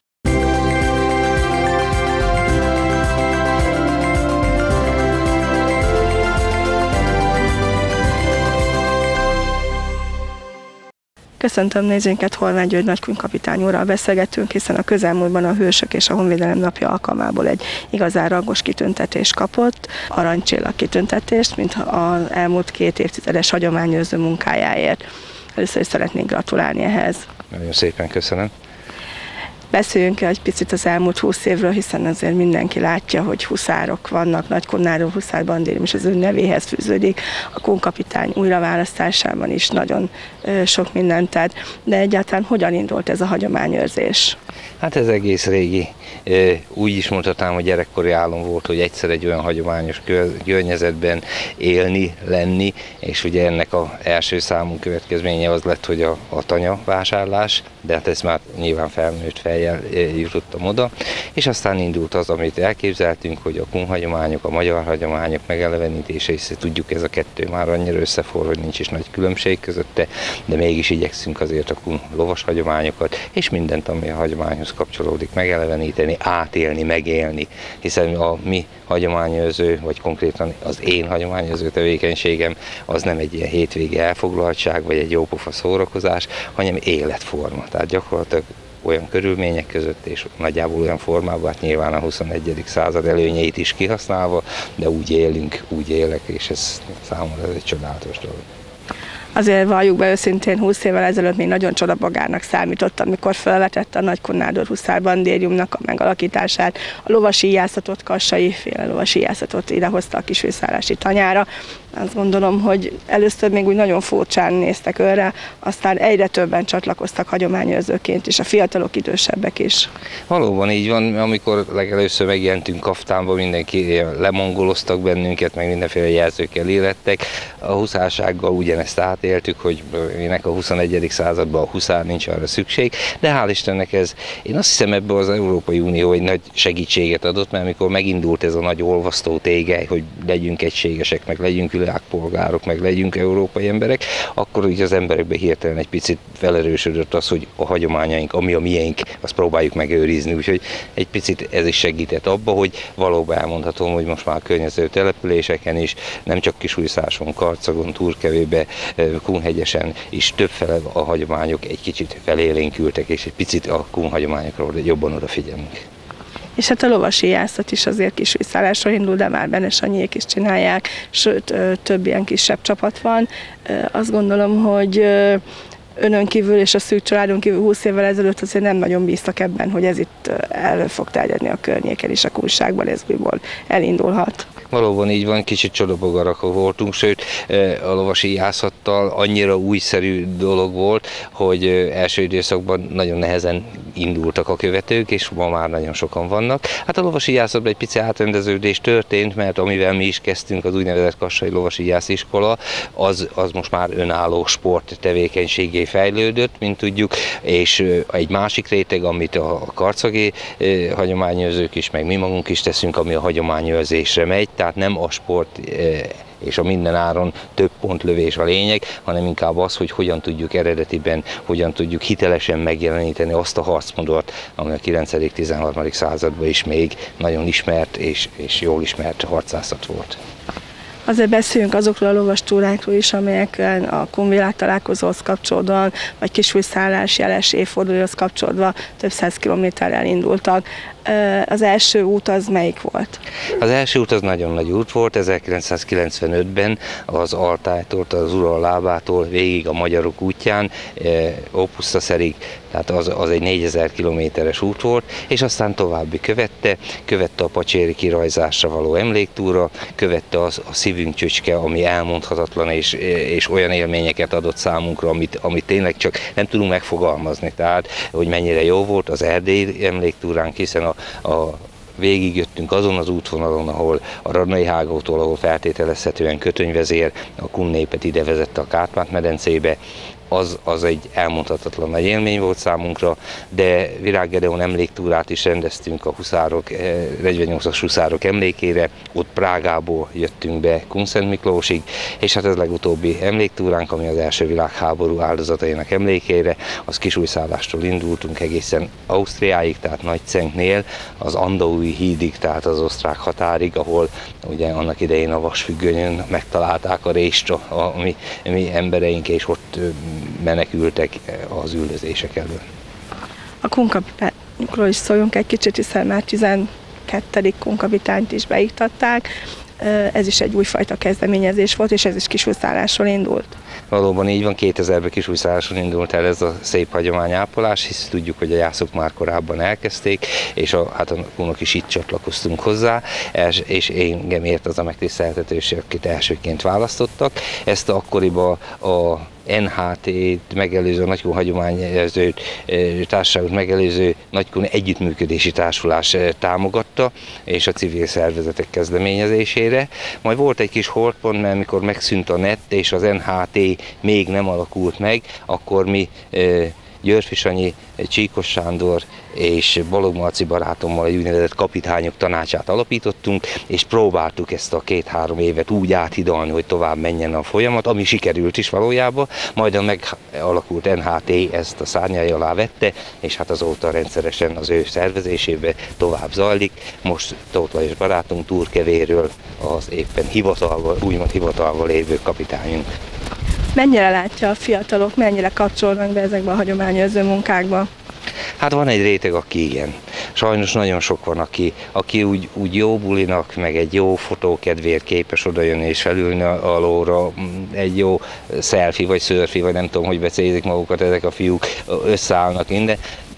Köszöntöm nézőinket, Horváth György nagykunykapitány úrral beszélgettünk, hiszen a közelmúltban a Hősök és a Honvédelem napja alkalmából egy igazán rangos kitüntetést kapott, aranycsillag kitüntetést, mint az elmúlt két évtizedes hagyományőrző munkájáért. Először is szeretnék gratulálni ehhez. Nagyon szépen köszönöm. Beszéljünk egy picit az elmúlt húsz évről, hiszen azért mindenki látja, hogy huszárok vannak, Nagykonnádó huszárbandérium is az ön nevéhez fűződik, a kunkapitány újraválasztásában is nagyon sok mindent tett, de egyáltalán hogyan indult ez a hagyományőrzés? Hát ez egész régi. Úgy is mondhatnám, hogy gyerekkori álom volt, hogy egyszer egy olyan hagyományos környezetben élni, lenni, és ugye ennek az első számú következménye az lett, hogy a, a tanya vásárlás, de hát ez már nyilván felnőtt fejjel jutottam oda, és aztán indult az, amit elképzeltünk, hogy a kun hagyományok, a magyar hagyományok megelevenítése, és tudjuk, ez a kettő már annyira összeforr, hogy nincs is nagy különbség közötte, de mégis igyekszünk azért a kun lovas hagyományokat, és mindent, ami a hagyományhoz kapcsolódik, megeleveníteni, átélni, megélni, hiszen a mi hagyományőrző, vagy konkrétan az én hagyományőrző tevékenységem az nem egy ilyen hétvégi elfoglaltság, vagy egy jópofa szórakozás, hanem életforma. Tehát gyakorlatilag olyan körülmények között, és nagyjából olyan formában, hát nyilván a huszonegyedik század előnyeit is kihasználva, de úgy élünk, úgy élek, és ez számomra ez egy csodálatos dolog. Azért valljuk be őszintén, húsz évvel ezelőtt még nagyon csodabogárnak számított, amikor felvetette a Nagykonnádó huszárbandériumnak a megalakítását, a lovasíjászatot, Kassai féle lovasíjászatot idehozta a kisfőszállási tanyára. Azt gondolom, hogy először még úgy nagyon furcsán néztek őre, aztán egyre többen csatlakoztak hagyományőrzőként is, a fiatalok, idősebbek is. Valóban így van, amikor legelőször megjelentünk kaftánba, mindenki lemongoloztak bennünket, meg mindenféle jelzőkkel illettek. A huszársággal ugyanezt átéltük, hogy ennek a huszonegyedik században a huszár nincs arra szükség, de hál' Istennek ez, én azt hiszem, ebben az Európai Unió egy nagy segítséget adott, mert amikor megindult ez a nagy olvasztó tégely, hogy legyünk egységesek, meg legyünk világpolgárok, meg legyünk európai emberek, akkor így az emberekben hirtelen egy picit felerősödött az, hogy a hagyományaink, ami a miénk, azt próbáljuk megőrizni. Úgyhogy egy picit ez is segített abba, hogy valóban elmondhatom, hogy most már a környező településeken is, nem csak Kisújszáson, Karcagon, Turkevébe, Kunhegyesen is többfele a hagyományok egy kicsit felélénkültek, és egy picit a kun hagyományokról jobban odafigyelünk. És hát a lovasíjászat is azért Kisújszállásról indul, de már Benesanyék is csinálják, sőt több ilyen kisebb csapat van. Azt gondolom, hogy önön kívül és a szűk családon kívül húsz évvel ezelőtt azért nem nagyon bíztak ebben, hogy ez itt elő fog terjedni a környéken, és a kunságban ez újból elindulhat. Valóban így van, kicsit csodabogarak voltunk, sőt a lovasíjászattal annyira újszerű dolog volt, hogy első időszakban nagyon nehezen indultak a követők, és ma már nagyon sokan vannak. Hát a lovasíjászatban egy pici átrendeződés történt, mert amivel mi is kezdtünk, az úgynevezett Kassai Lovasíjász Iskola, az, az most már önálló sport tevékenységé fejlődött, mint tudjuk, és egy másik réteg, amit a karcagi hagyományőrzők is, meg mi magunk is teszünk, ami a hagyományőrzésre megy, tehát nem a sport és a mindenáron több pontlövés a lényeg, hanem inkább az, hogy hogyan tudjuk eredetiben, hogyan tudjuk hitelesen megjeleníteni azt a harcmodort, ami a kilencedik-tizenharmadik században is még nagyon ismert és, és jól ismert harcászat volt. Azért beszéljünk azokról a lovastúrákról is, amelyek a Kunvilág találkozóhoz kapcsolódóan, vagy Kisújszállás jeles évfordulóhoz kapcsolódva több száz kilométerrel indultak. Az első út az melyik volt? Az első út az nagyon nagy út volt, ezerkilencszázkilencvenötben az Altájtól, az Ural lábától végig a Magyarok útján, Ópusztaszerig, tehát az, az egy négyezer kilométeres út volt, és aztán további követte, követte a pacséri kirajzásra való emléktúra, követte az, a szívünk csücske, ami elmondhatatlan, és, és olyan élményeket adott számunkra, amit, amit tényleg csak nem tudunk megfogalmazni, tehát hogy mennyire jó volt az erdélyi emléktúránk, hiszen a A végigjöttünk azon az útvonalon, ahol a Radnai Hágótól, ahol feltételezhetően Kötönyvezér a kun népet ide vezette a Kárpát-medencébe. Az, az egy elmondhatatlan nagy élmény volt számunkra, de Virág Gedeon emléktúrát is rendeztünk a huszárok, negyvennyolcas huszárok emlékére, ott Prágából jöttünk be Kunszent Miklósig, és hát ez legutóbbi emléktúránk, ami az első világháború áldozatainak emlékére, az Kisújszállástól indultunk egészen Ausztriáig, tehát Nagycenknél, az Andaui hídig, tehát az osztrák határig, ahol ugye annak idején a vasfüggönyön megtalálták a rést a, a mi, mi embereink, és ott menekültek az üldözések elől. A kunkapitányokról is szóljunk egy kicsit, hiszen már tizenkettedik kunkapitányt is beiktatták. Ez is egy újfajta kezdeményezés volt, és ez is Kisújszállásról indult. Valóban így van, kétezerben Kisújszálláson indult el ez a szép hagyományápolás, hisz tudjuk, hogy a jászok már korábban elkezdték, és a, hát a kunok is itt csatlakoztunk hozzá, és engem ért az a megtiszteltetőség, akit elsőként választottak. Ezt akkoriban a en há té-t megelőző, a Nagykun hagyományozó társaságot megelőző Nagykun Együttműködési Társulás támogatta, és a civil szervezetek kezdeményezésére. Majd volt egy kis holdpont, mert mikor megszűnt a net, és az en há té még nem alakult meg, akkor mi Györfi Sanyi, Csíkos Sándor és Balogh Marci barátommal egy úgynevezett kapitányok tanácsát alapítottunk, és próbáltuk ezt a két-három évet úgy áthidalni, hogy tovább menjen a folyamat, ami sikerült is valójában, majd a megalakult en há té ezt a szárnyai alá vette, és hát azóta rendszeresen az ő szervezésébe tovább zajlik. Most Tóth Lajos barátunk Túrkevéről az éppen hivatalban, úgymond hivatalban lévő kapitányunk. Mennyire látja a fiatalok, mennyire kapcsolnak be ezekbe a hagyományőrző munkákba? Hát van egy réteg, aki igen. Sajnos nagyon sok van, aki, aki úgy, úgy jó bulinak, meg egy jó fotó kedvéért képes odajönni és felülni a lóra, egy jó selfie vagy szörfi, vagy nem tudom, hogy becézik magukat ezek a fiúk, összeállnak innen.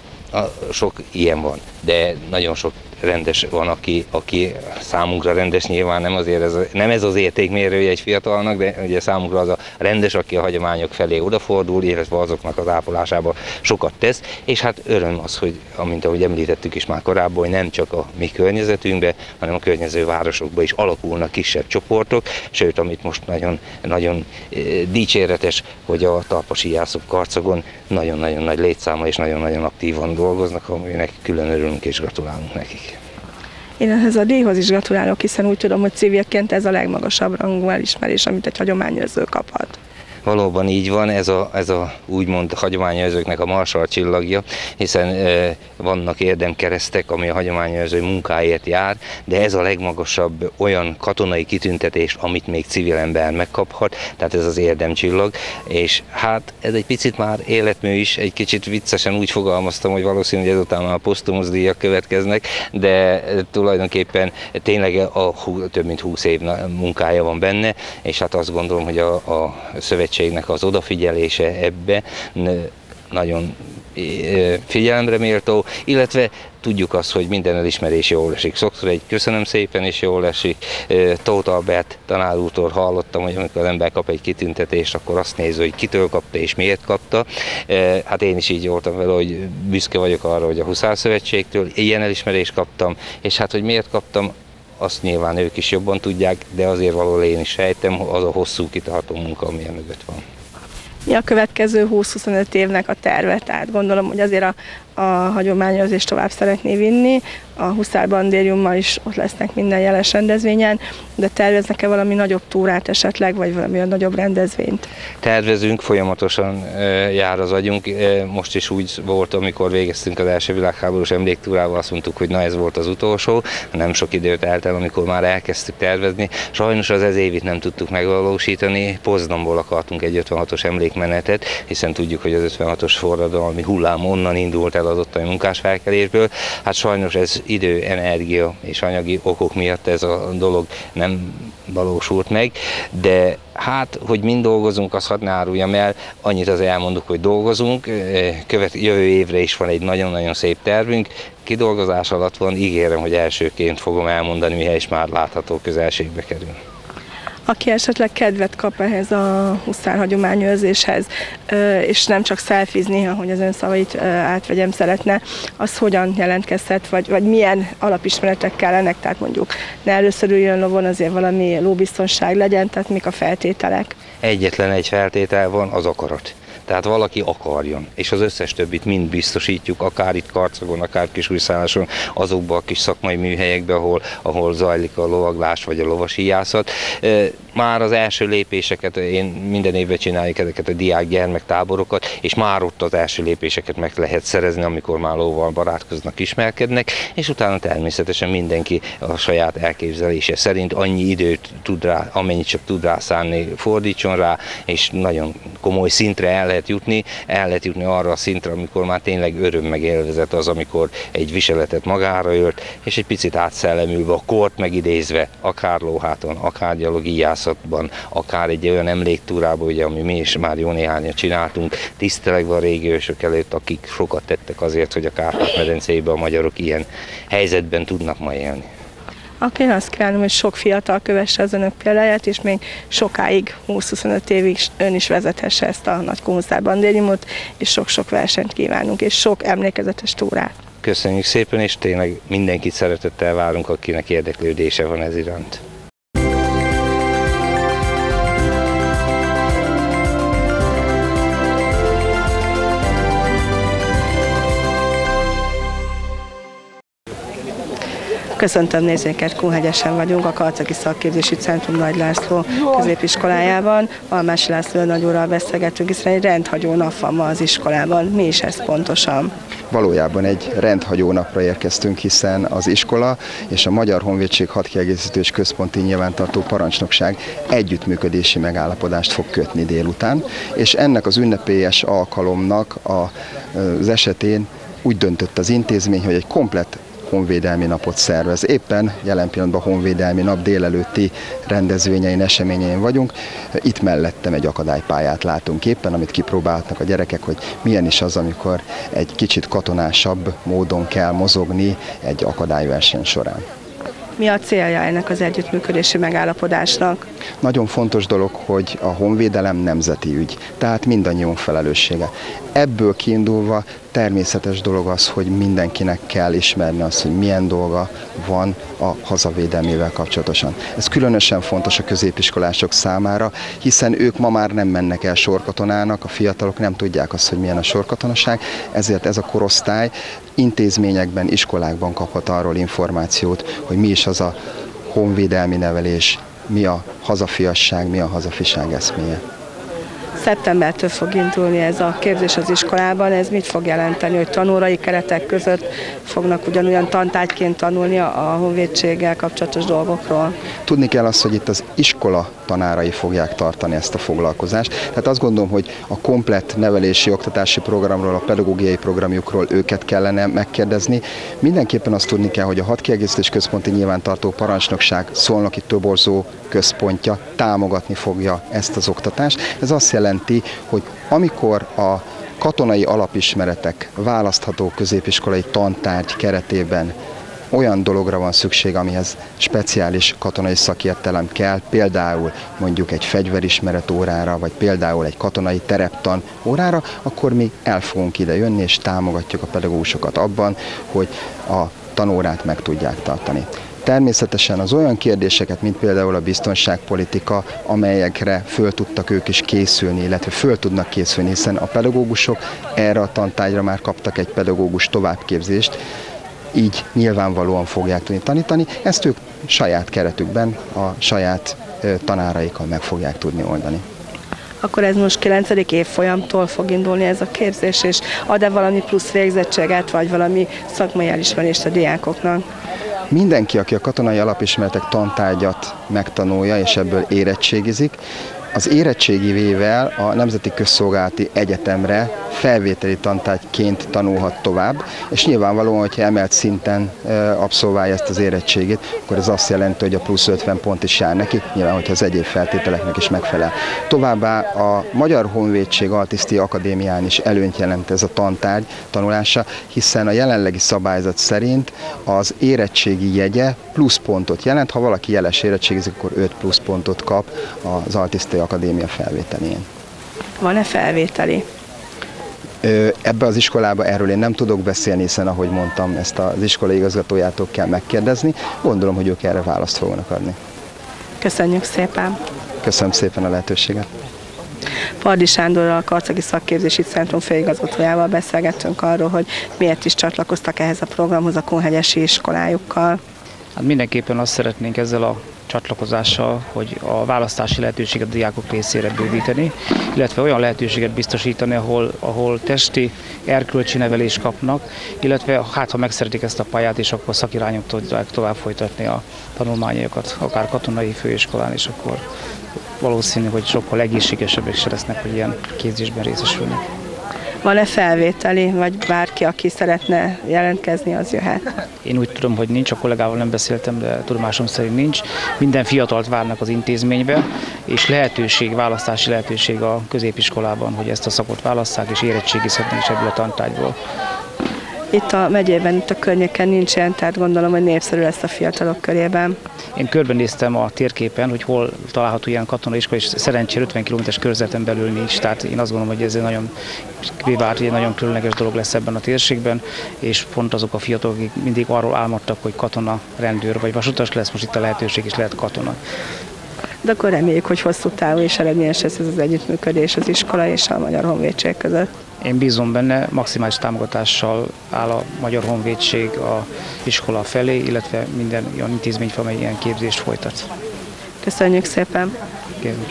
Sok ilyen van, de nagyon sok rendes van, aki, aki számunkra rendes, nyilván nem, azért ez, nem ez az értékmérője egy fiatalnak, de ugye számunkra az a rendes, aki a hagyományok felé odafordul, illetve azoknak az ápolásában sokat tesz, és hát öröm az, hogy amint ahogy említettük is már korábban, hogy nem csak a mi környezetünkben, hanem a környező városokban is alakulnak kisebb csoportok, sőt, amit most nagyon, nagyon dicséretes, hogy a talpasi jászok Karcagon nagyon-nagyon nagy létszáma és nagyon-nagyon aktívan dolgoznak, aminek külön örülünk és gratulálunk nekik. Én ehhez a díjhoz is gratulálok, hiszen úgy tudom, hogy civilként ez a legmagasabb rangú elismerés, amit egy hagyományőrző kaphat. Valóban így van, ez a, ez a úgymond hagyományőrzőknek a Marshall csillagja, hiszen e, vannak érdemkeresztek, ami a hagyományőrző munkáért jár, de ez a legmagasabb olyan katonai kitüntetés, amit még civil ember megkaphat, tehát ez az érdemcsillag, és hát ez egy picit már életmű is, egy kicsit viccesen úgy fogalmaztam, hogy valószínűleg ezután már a posztumusz díjak következnek, de tulajdonképpen tényleg a, a több mint húsz év munkája van benne, és hát azt gondolom, hogy a, a szövetség az odafigyelése ebbe nagyon figyelemre méltó, illetve tudjuk azt, hogy minden elismerés jól esik. Sokszor egy köszönöm szépen is jól esik. Tóth Albert tanár úrtól hallottam, hogy amikor az ember kap egy kitüntetést, akkor azt nézi, hogy kitől kapta és miért kapta. Hát én is így voltam vele, hogy büszke vagyok arra, hogy a Huszárszövetségtől ilyen elismerést kaptam, és hát, hogy miért kaptam, azt nyilván ők is jobban tudják, de azért valahol én is sejtem, az a hosszú kitartó munka, ami mögött van. Mi a következő húsz-huszonöt évnek a terve? Tehát gondolom, hogy azért a a hagyományőrzést tovább szeretné vinni, a huszárbandériummal is ott lesznek minden jeles rendezvényen, de terveznek-e valami nagyobb túrát esetleg, vagy valami olyan nagyobb rendezvényt? Tervezünk, folyamatosan jár az agyunk. Most is úgy volt, amikor végeztünk az első világháborús emléktúrával, azt mondtuk, hogy na ez volt az utolsó. Nem sok időt telt el, amikor már elkezdtük tervezni. Sajnos az ez évit nem tudtuk megvalósítani. Poznanból akartunk egy ötvenhatos emlékmenetet, hiszen tudjuk, hogy az ötvenhatos forradalmi hullám onnan indult el az ottani munkásfelkelésből. Hát sajnos ez idő, energia és anyagi okok miatt ez a dolog nem valósult meg, de hát, hogy mind dolgozunk, azt hadd ne áruljam el, annyit az elmondok, hogy dolgozunk, követ, jövő évre is van egy nagyon-nagyon szép tervünk, kidolgozás alatt van, ígérem, hogy elsőként fogom elmondani, mihely is már látható közelségbe kerül. Aki esetleg kedvet kap ehhez a huszár hagyományőrzéshez, és nem csak szelfizni, ahogy az ön szavait átvegyem, szeretne, az hogyan jelentkezhet, vagy, vagy milyen alapismeretek kellenek, tehát mondjuk ne először üljön lovon, azért valami lóbiztonság legyen, tehát mik a feltételek? Egyetlen egy feltétel van, az akarat. Tehát valaki akarjon, és az összes többit mind biztosítjuk, akár itt Karcagon, akár Kisújszálláson, azokban a kis szakmai műhelyekben, ahol, ahol zajlik a lovaglás vagy a lovasíjászat. Már az első lépéseket, én minden évben csináljuk ezeket a diák-gyermektáborokat, és már ott az első lépéseket meg lehet szerezni, amikor már lóval barátkoznak, ismerkednek, és utána természetesen mindenki a saját elképzelése szerint annyi időt tud rá, amennyit csak tud rá szánni, fordítson rá, és nagyon komoly szintre el lehet jutni, el lehet jutni arra a szintre, amikor már tényleg öröm meg élvezet az, amikor egy viseletet magára ölt, és egy picit átszellemülve, a kort megidézve, akár lóháton, akár gyalogíjászatban, akár egy olyan emléktúrában, ugye, ami mi is már jó néhányat csináltunk, tisztelegve a régi ősök előtt, akik sokat tettek azért, hogy a Kárpát-medencében a magyarok ilyen helyzetben tudnak ma élni. Akkor én azt kívánom, hogy sok fiatal kövesse az önök példáját, és még sokáig, húsz-huszonöt évig ön is vezethesse ezt a nagy huszárbandériumot, és sok-sok versenyt kívánunk, és sok emlékezetes túrát. Köszönjük szépen, és tényleg mindenkit szeretettel várunk, akinek érdeklődése van ez iránt. Köszöntöm nézőinket, Kunhegyesen vagyunk, a Karcagi Szakképzési Centrum Nagy László középiskolában. Almási László nagyúrral beszélgetünk, hiszen egy rendhagyó nap van ma az iskolában. Mi is ez pontosan? Valójában egy rendhagyó napra érkeztünk, hiszen az iskola és a Magyar Honvédség Hadkiegészítő és Központi Nyilvántartó Parancsnokság együttműködési megállapodást fog kötni délután, és ennek az ünnepélyes alkalomnak az esetén úgy döntött az intézmény, hogy egy komplett honvédelmi napot szervez. Éppen jelen pillanatban honvédelmi nap délelőtti rendezvényein, eseményein vagyunk. Itt mellettem egy akadálypályát látunk éppen, amit kipróbáltak a gyerekek, hogy milyen is az, amikor egy kicsit katonásabb módon kell mozogni egy akadályverseny során. Mi a célja ennek az együttműködési megállapodásnak? Nagyon fontos dolog, hogy a honvédelem nemzeti ügy, tehát mindannyiunk felelőssége. Ebből kiindulva természetes dolog az, hogy mindenkinek kell ismerni azt, hogy milyen dolga van a hazavédelmével kapcsolatosan. Ez különösen fontos a középiskolások számára, hiszen ők ma már nem mennek el sorkatonának, a fiatalok nem tudják azt, hogy milyen a sorkatonaság, ezért ez a korosztály intézményekben, iskolákban kaphat arról információt, hogy mi is az a honvédelmi nevelés, mi a hazafiasság, mi a hazafiság eszméje. Szeptembertől fog indulni ez a képzés az iskolában, ez mit fog jelenteni, hogy tanórai keretek között fognak ugyanolyan tantárgyként tanulni a honvédséggel kapcsolatos dolgokról? Tudni kell azt, hogy itt az iskola tanárai fogják tartani ezt a foglalkozást. Tehát azt gondolom, hogy a komplett nevelési oktatási programról, a pedagógiai programjukról őket kellene megkérdezni. Mindenképpen azt tudni kell, hogy a Hadkiegészítés Központi Nyilvántartó Parancsnokság Szolnoki Toborzó központja támogatni fogja ezt az oktatást. Ez azt jelenti, hogy amikor a katonai alapismeretek választható középiskolai tantárgy keretében olyan dologra van szükség, amihez speciális katonai szakértelem kell, például mondjuk egy fegyverismeret órára, vagy például egy katonai tereptan órára, akkor mi el fogunk ide jönni, és támogatjuk a pedagógusokat abban, hogy a tanórát meg tudják tartani. Természetesen az olyan kérdéseket, mint például a biztonságpolitika, amelyekre föl tudtak ők is készülni, illetve föl tudnak készülni, hiszen a pedagógusok erre a tantárgyra már kaptak egy pedagógus továbbképzést, így nyilvánvalóan fogják tudni tanítani. Ezt ők saját keretükben, a saját tanáraikkal meg fogják tudni oldani. Akkor ez most kilencedik évfolyamtól fog indulni ez a képzés, és ad-e valami plusz végzettséget, vagy valami szakmai elismerést a diákoknak? Mindenki, aki a katonai alapismeretek tantárgyat megtanulja, és ebből érettségizik, az érettségivével a Nemzeti Közszolgálati Egyetemre felvételi tantárgyként tanulhat tovább, és nyilvánvalóan, hogyha emelt szinten abszolválja ezt az érettségét, akkor ez azt jelenti, hogy a plusz ötven pont is jár neki, nyilván, hogyha az egyéb feltételeknek is megfelel. Továbbá a Magyar Honvédség Altiszti Akadémián is előnyt jelent ez a tantárgy tanulása, hiszen a jelenlegi szabályzat szerint az érettségi jegye plusz pontot jelent, ha valaki jeles érettségizik, akkor öt plusz pontot kap az Altiszti Akadémia felvételén. Van-e felvételi? Ebbe az iskolába erről én nem tudok beszélni, hiszen ahogy mondtam, ezt az iskola igazgatójától kell megkérdezni. Gondolom, hogy ők erre választ fognak adni. Köszönjük szépen! Köszönöm szépen a lehetőséget! Pardi Sándorral, a Karcagi Szakképzési Centrum főigazgatójával beszélgettünk arról, hogy miért is csatlakoztak ehhez a programhoz a kunhegyesi iskolájukkal. Hát mindenképpen azt szeretnénk ezzel a csatlakozással, hogy a választási lehetőséget a diákok részére bővíteni, illetve olyan lehetőséget biztosítani, ahol, ahol testi, erkölcsi nevelést kapnak, illetve hát ha megszeretik ezt a pályát, és akkor szakirányok tudják tovább folytatni a tanulmányaikat, akár katonai főiskolán, és akkor valószínű, hogy sokkal egészségesebbek se lesznek, hogy ilyen képzésben részesülnek. Van-e felvételi, vagy bárki, aki szeretne jelentkezni, az jöhet? Én úgy tudom, hogy nincs, a kollégával nem beszéltem, de tudomásom szerint nincs. Minden fiatalt várnak az intézménybe, és lehetőség, választási lehetőség a középiskolában, hogy ezt a szakot válasszák, és érettségizhetnek is ebből a tantárgyból. Itt a megyében, itt a környéken nincs ilyen, tehát gondolom, hogy népszerű lesz a fiatalok körében. Én körbenéztem a térképen, hogy hol található ilyen katonai iskola, és szerencsére ötven kilométeres körzeten belül nincs, tehát én azt gondolom, hogy ez egy nagyon privált, egy nagyon különleges dolog lesz ebben a térségben, és pont azok a fiatalok, akik mindig arról álmodtak, hogy katona, rendőr vagy vasutas lesz, most itt a lehetőség is lehet katona. De akkor reméljük, hogy hosszú távú és eredményes lesz ez az együttműködés az iskola és a Magyar Honvédség között. Én bízom benne, maximális támogatással áll a Magyar Honvédség a iskola felé, illetve minden olyan intézmény, amely ilyen képzést folytat. Köszönjük szépen! Kérlek.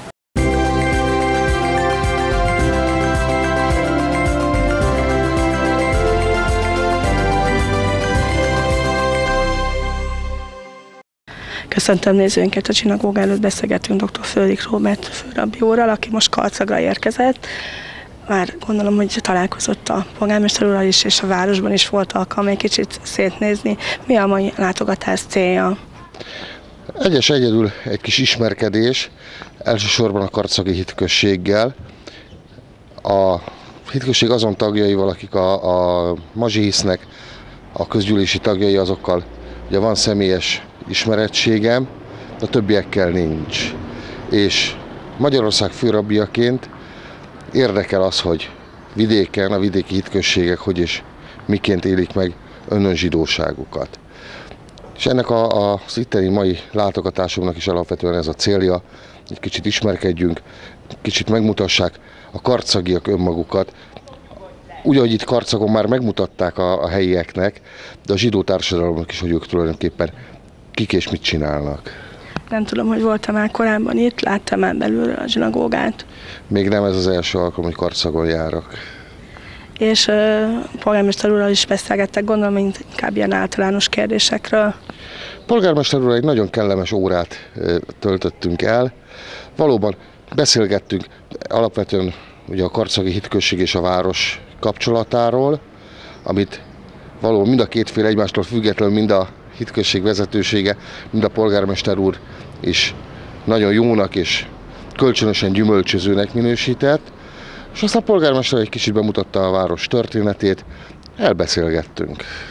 Köszöntöm nézőinket, a zsinagóga előtt beszélgetünk dr. Földik Róbert főrabbi úrral, aki most Karcagra érkezett. Már gondolom, hogy találkozott a polgármester úrral is, és a városban is volt alkalma egy kicsit szétnézni. Mi a mai látogatás célja? Egyes egyedül egy kis ismerkedés, elsősorban a karcagi hitközséggel. A hitközség azon tagjaival, akik a, a mazsihisznek, a közgyűlési tagjai, azokkal ugye van személyes ismerettségem, a többiekkel nincs. És Magyarország főrabbiaként érdekel az, hogy vidéken, a vidéki hitközségek hogy és miként élik meg önönzsidóságukat. És ennek a, az itteni mai látogatásomnak is alapvetően ez a célja, egy kicsit ismerkedjünk, kicsit megmutassák a karcagiak önmagukat. Úgy, ahogy itt Karcagon már megmutatták a, a helyieknek, de a zsidó társadalomnak is, hogy ők tulajdonképpen kik és mit csinálnak. Nem tudom, hogy voltam már korábban itt, láttam már belülről a zsinagógát. Még nem ez az első alkalom, hogy Karcagon járok. És uh, polgármester úrral is beszélgettek, gondolom, inkább ilyen általános kérdésekről. Polgármester úrral egy nagyon kellemes órát uh, töltöttünk el. Valóban beszélgettünk alapvetően ugye a karcagi hitközség és a város kapcsolatáról, amit valóban mind a két fél egymástól függetlenül, mind a hitközség vezetősége, mind a polgármester úr is nagyon jónak és kölcsönösen gyümölcsözőnek minősített. És aztán a polgármester egy kicsit bemutatta a város történetét, elbeszélgettünk.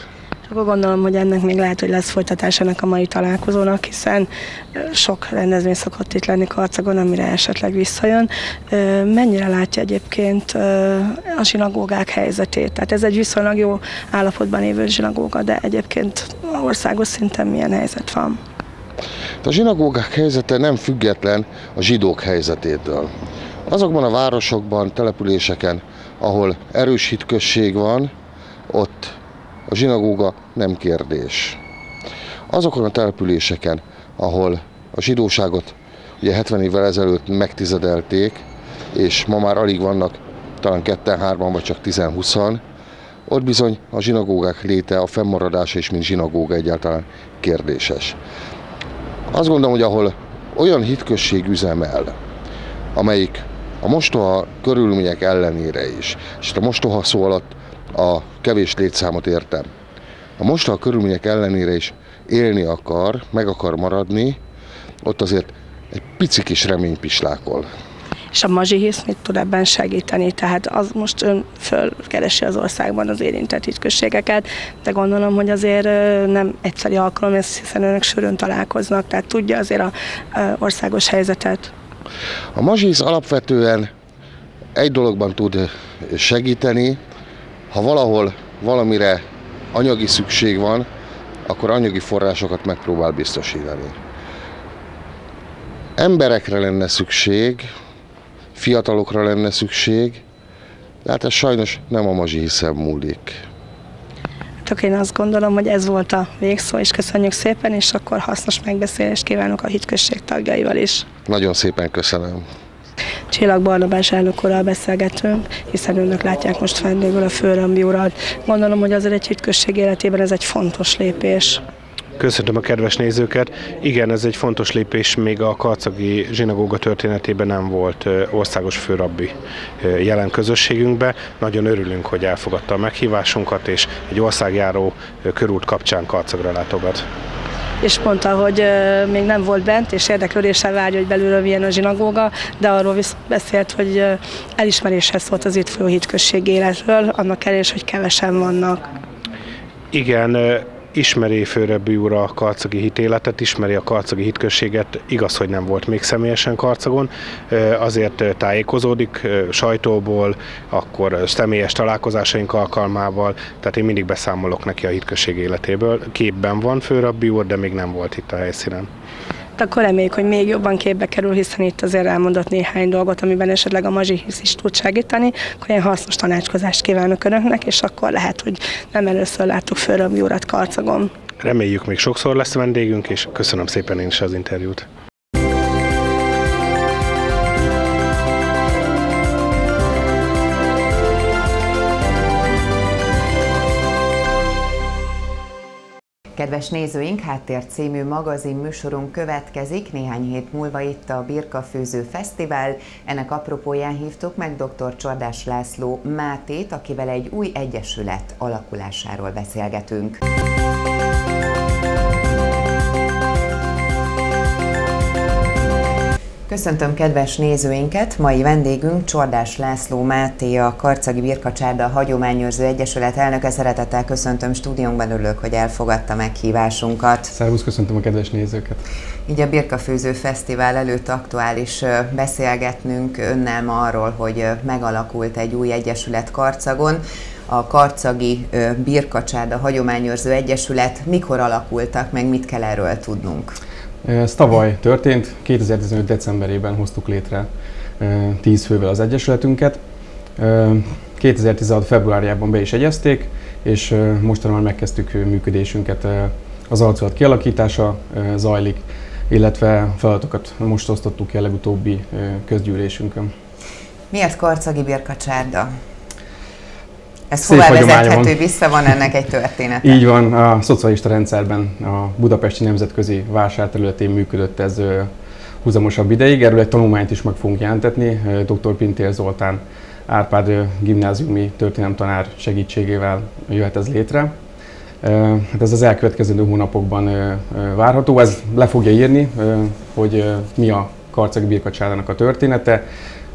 Akkor gondolom, hogy ennek még lehet, hogy lesz folytatás ennek a mai találkozónak, hiszen sok rendezvény szokott itt lenni Karcagon, amire esetleg visszajön. Mennyire látja egyébként a zsinagógák helyzetét? Tehát ez egy viszonylag jó állapotban lévő zsinagóga, de egyébként országos szinten milyen helyzet van? A zsinagógák helyzete nem független a zsidók helyzetétől. Azokban a városokban, településeken, ahol erős hitközség van, ott a zsinagóga nem kérdés. Azokon a településeken, ahol a zsidóságot ugye hetven évvel ezelőtt megtizedelték, és ma már alig vannak, talán ketten-hárman vagy csak tizen-húszan, ott bizony a zsinagógák léte, a fennmaradása is, mint zsinagóga egyáltalán kérdéses. Azt gondolom, hogy ahol olyan hitközség üzemel, amelyik a mostoha körülmények ellenére is, és a mostoha szó alatt a kevés létszámot értem, a mostoha körülmények ellenére is élni akar, meg akar maradni, ott azért egy pici kis remény pislákol. És a mazsihisz mit tud ebben segíteni? Tehát az most ön fölkeresi az országban az érintett hitközségeket, de gondolom, hogy azért nem egyszerű alkalom, hiszen önök sűrűn találkoznak, tehát tudja azért az országos helyzetet. A mazsihisz alapvetően egy dologban tud segíteni, ha valahol valamire anyagi szükség van, akkor anyagi forrásokat megpróbál biztosítani. Emberekre lenne szükség, fiatalokra lenne szükség, de hát ez sajnos nem a mazsihiszen múlik. Hát én azt gondolom, hogy ez volt a végszó, és köszönjük szépen, és akkor hasznos megbeszélést kívánok a hitközség tagjaival is. Nagyon szépen köszönöm. Csillag Barnabás elnök úrral beszélgetünk, hiszen önök látják most vendégül a Főrömbi urat. Gondolom, hogy azért egy hitközség életében ez egy fontos lépés. Köszöntöm a kedves nézőket. Igen, ez egy fontos lépés, még a karcagi zsinagóga történetében nem volt országos főrabbi jelen közösségünkbe. Nagyon örülünk, hogy elfogadta a meghívásunkat, és egy országjáró körút kapcsán Karcagra látogat. És mondta, hogy még nem volt bent, és érdeklődéssel várja, hogy belülről milyen a zsinagóga, de arról viszont beszélt, hogy elismeréshez szólt az itt folyó hitközség életről, annak ellenére, hogy kevesen vannak. Igen, ismeri Főröbbi úr a karcagi hitéletet, ismeri a karcagi hitközséget, igaz, hogy nem volt még személyesen Karcagon, azért tájékozódik sajtóból, akkor személyes találkozásaink alkalmával, tehát én mindig beszámolok neki a hitközség életéből. Képben van Főröbbi úr, de még nem volt itt a helyszínen. Akkor reméljük, hogy még jobban képbe kerül, hiszen itt azért elmondott néhány dolgot, amiben esetleg a mazsihisz is tud segíteni. Akkor én hasznos tanácskozást kívánok önöknek, és akkor lehet, hogy nem először láttuk Főrömbi urat Karcagon. Reméljük, még sokszor lesz vendégünk, és köszönöm szépen én is az interjút. Kedves nézőink, Háttér című magazin műsorunk következik. Néhány hét múlva itt a Birkafőző Fesztivál. Ennek apropóján hívtuk meg dr. Csordás László Mátét, akivel egy új egyesület alakulásáról beszélgetünk. Köszöntöm kedves nézőinket! Mai vendégünk Csordás László Máté, a Karcagi Birkacsárda Hagyományőrző Egyesület elnöke. Szeretettel köszöntöm stúdiónkban, örülök, hogy elfogadta meghívásunkat. Szervusz, köszöntöm a kedves nézőket! Így a Birkafőző Fesztivál előtt aktuális beszélgetnünk önnel ma arról, hogy megalakult egy új egyesület Karcagon. A Karcagi Birkacsárda Hagyományőrző Egyesület. Mikor alakultak meg, mit kell erről tudnunk? Ez tavaly történt, kétezer-tizenöt decemberében hoztuk létre tíz fővel az egyesületünket. kétezer-tizenhat februárjában be is egyezték, és mostanában már megkezdtük működésünket. Az arculat kialakítása zajlik, illetve feladatokat most osztottuk ki a legutóbbi közgyűlésünkön. Miért Karcagi Birkacsárda? Ez hová vezethető vissza, van ennek egy története? Így van, a szocialista rendszerben a budapesti nemzetközi vásár területén működött ez húzamosabb ideig. Erről egy tanulmányt is meg fogunk jelentetni. doktor Pintér Zoltán Árpád gimnáziumi történelemtanár segítségével jöhet ez létre. Hát ez az elkövetkező hónapokban várható. Ez le fogja írni, hogy mi a Karcagi Birkacsárdának a története.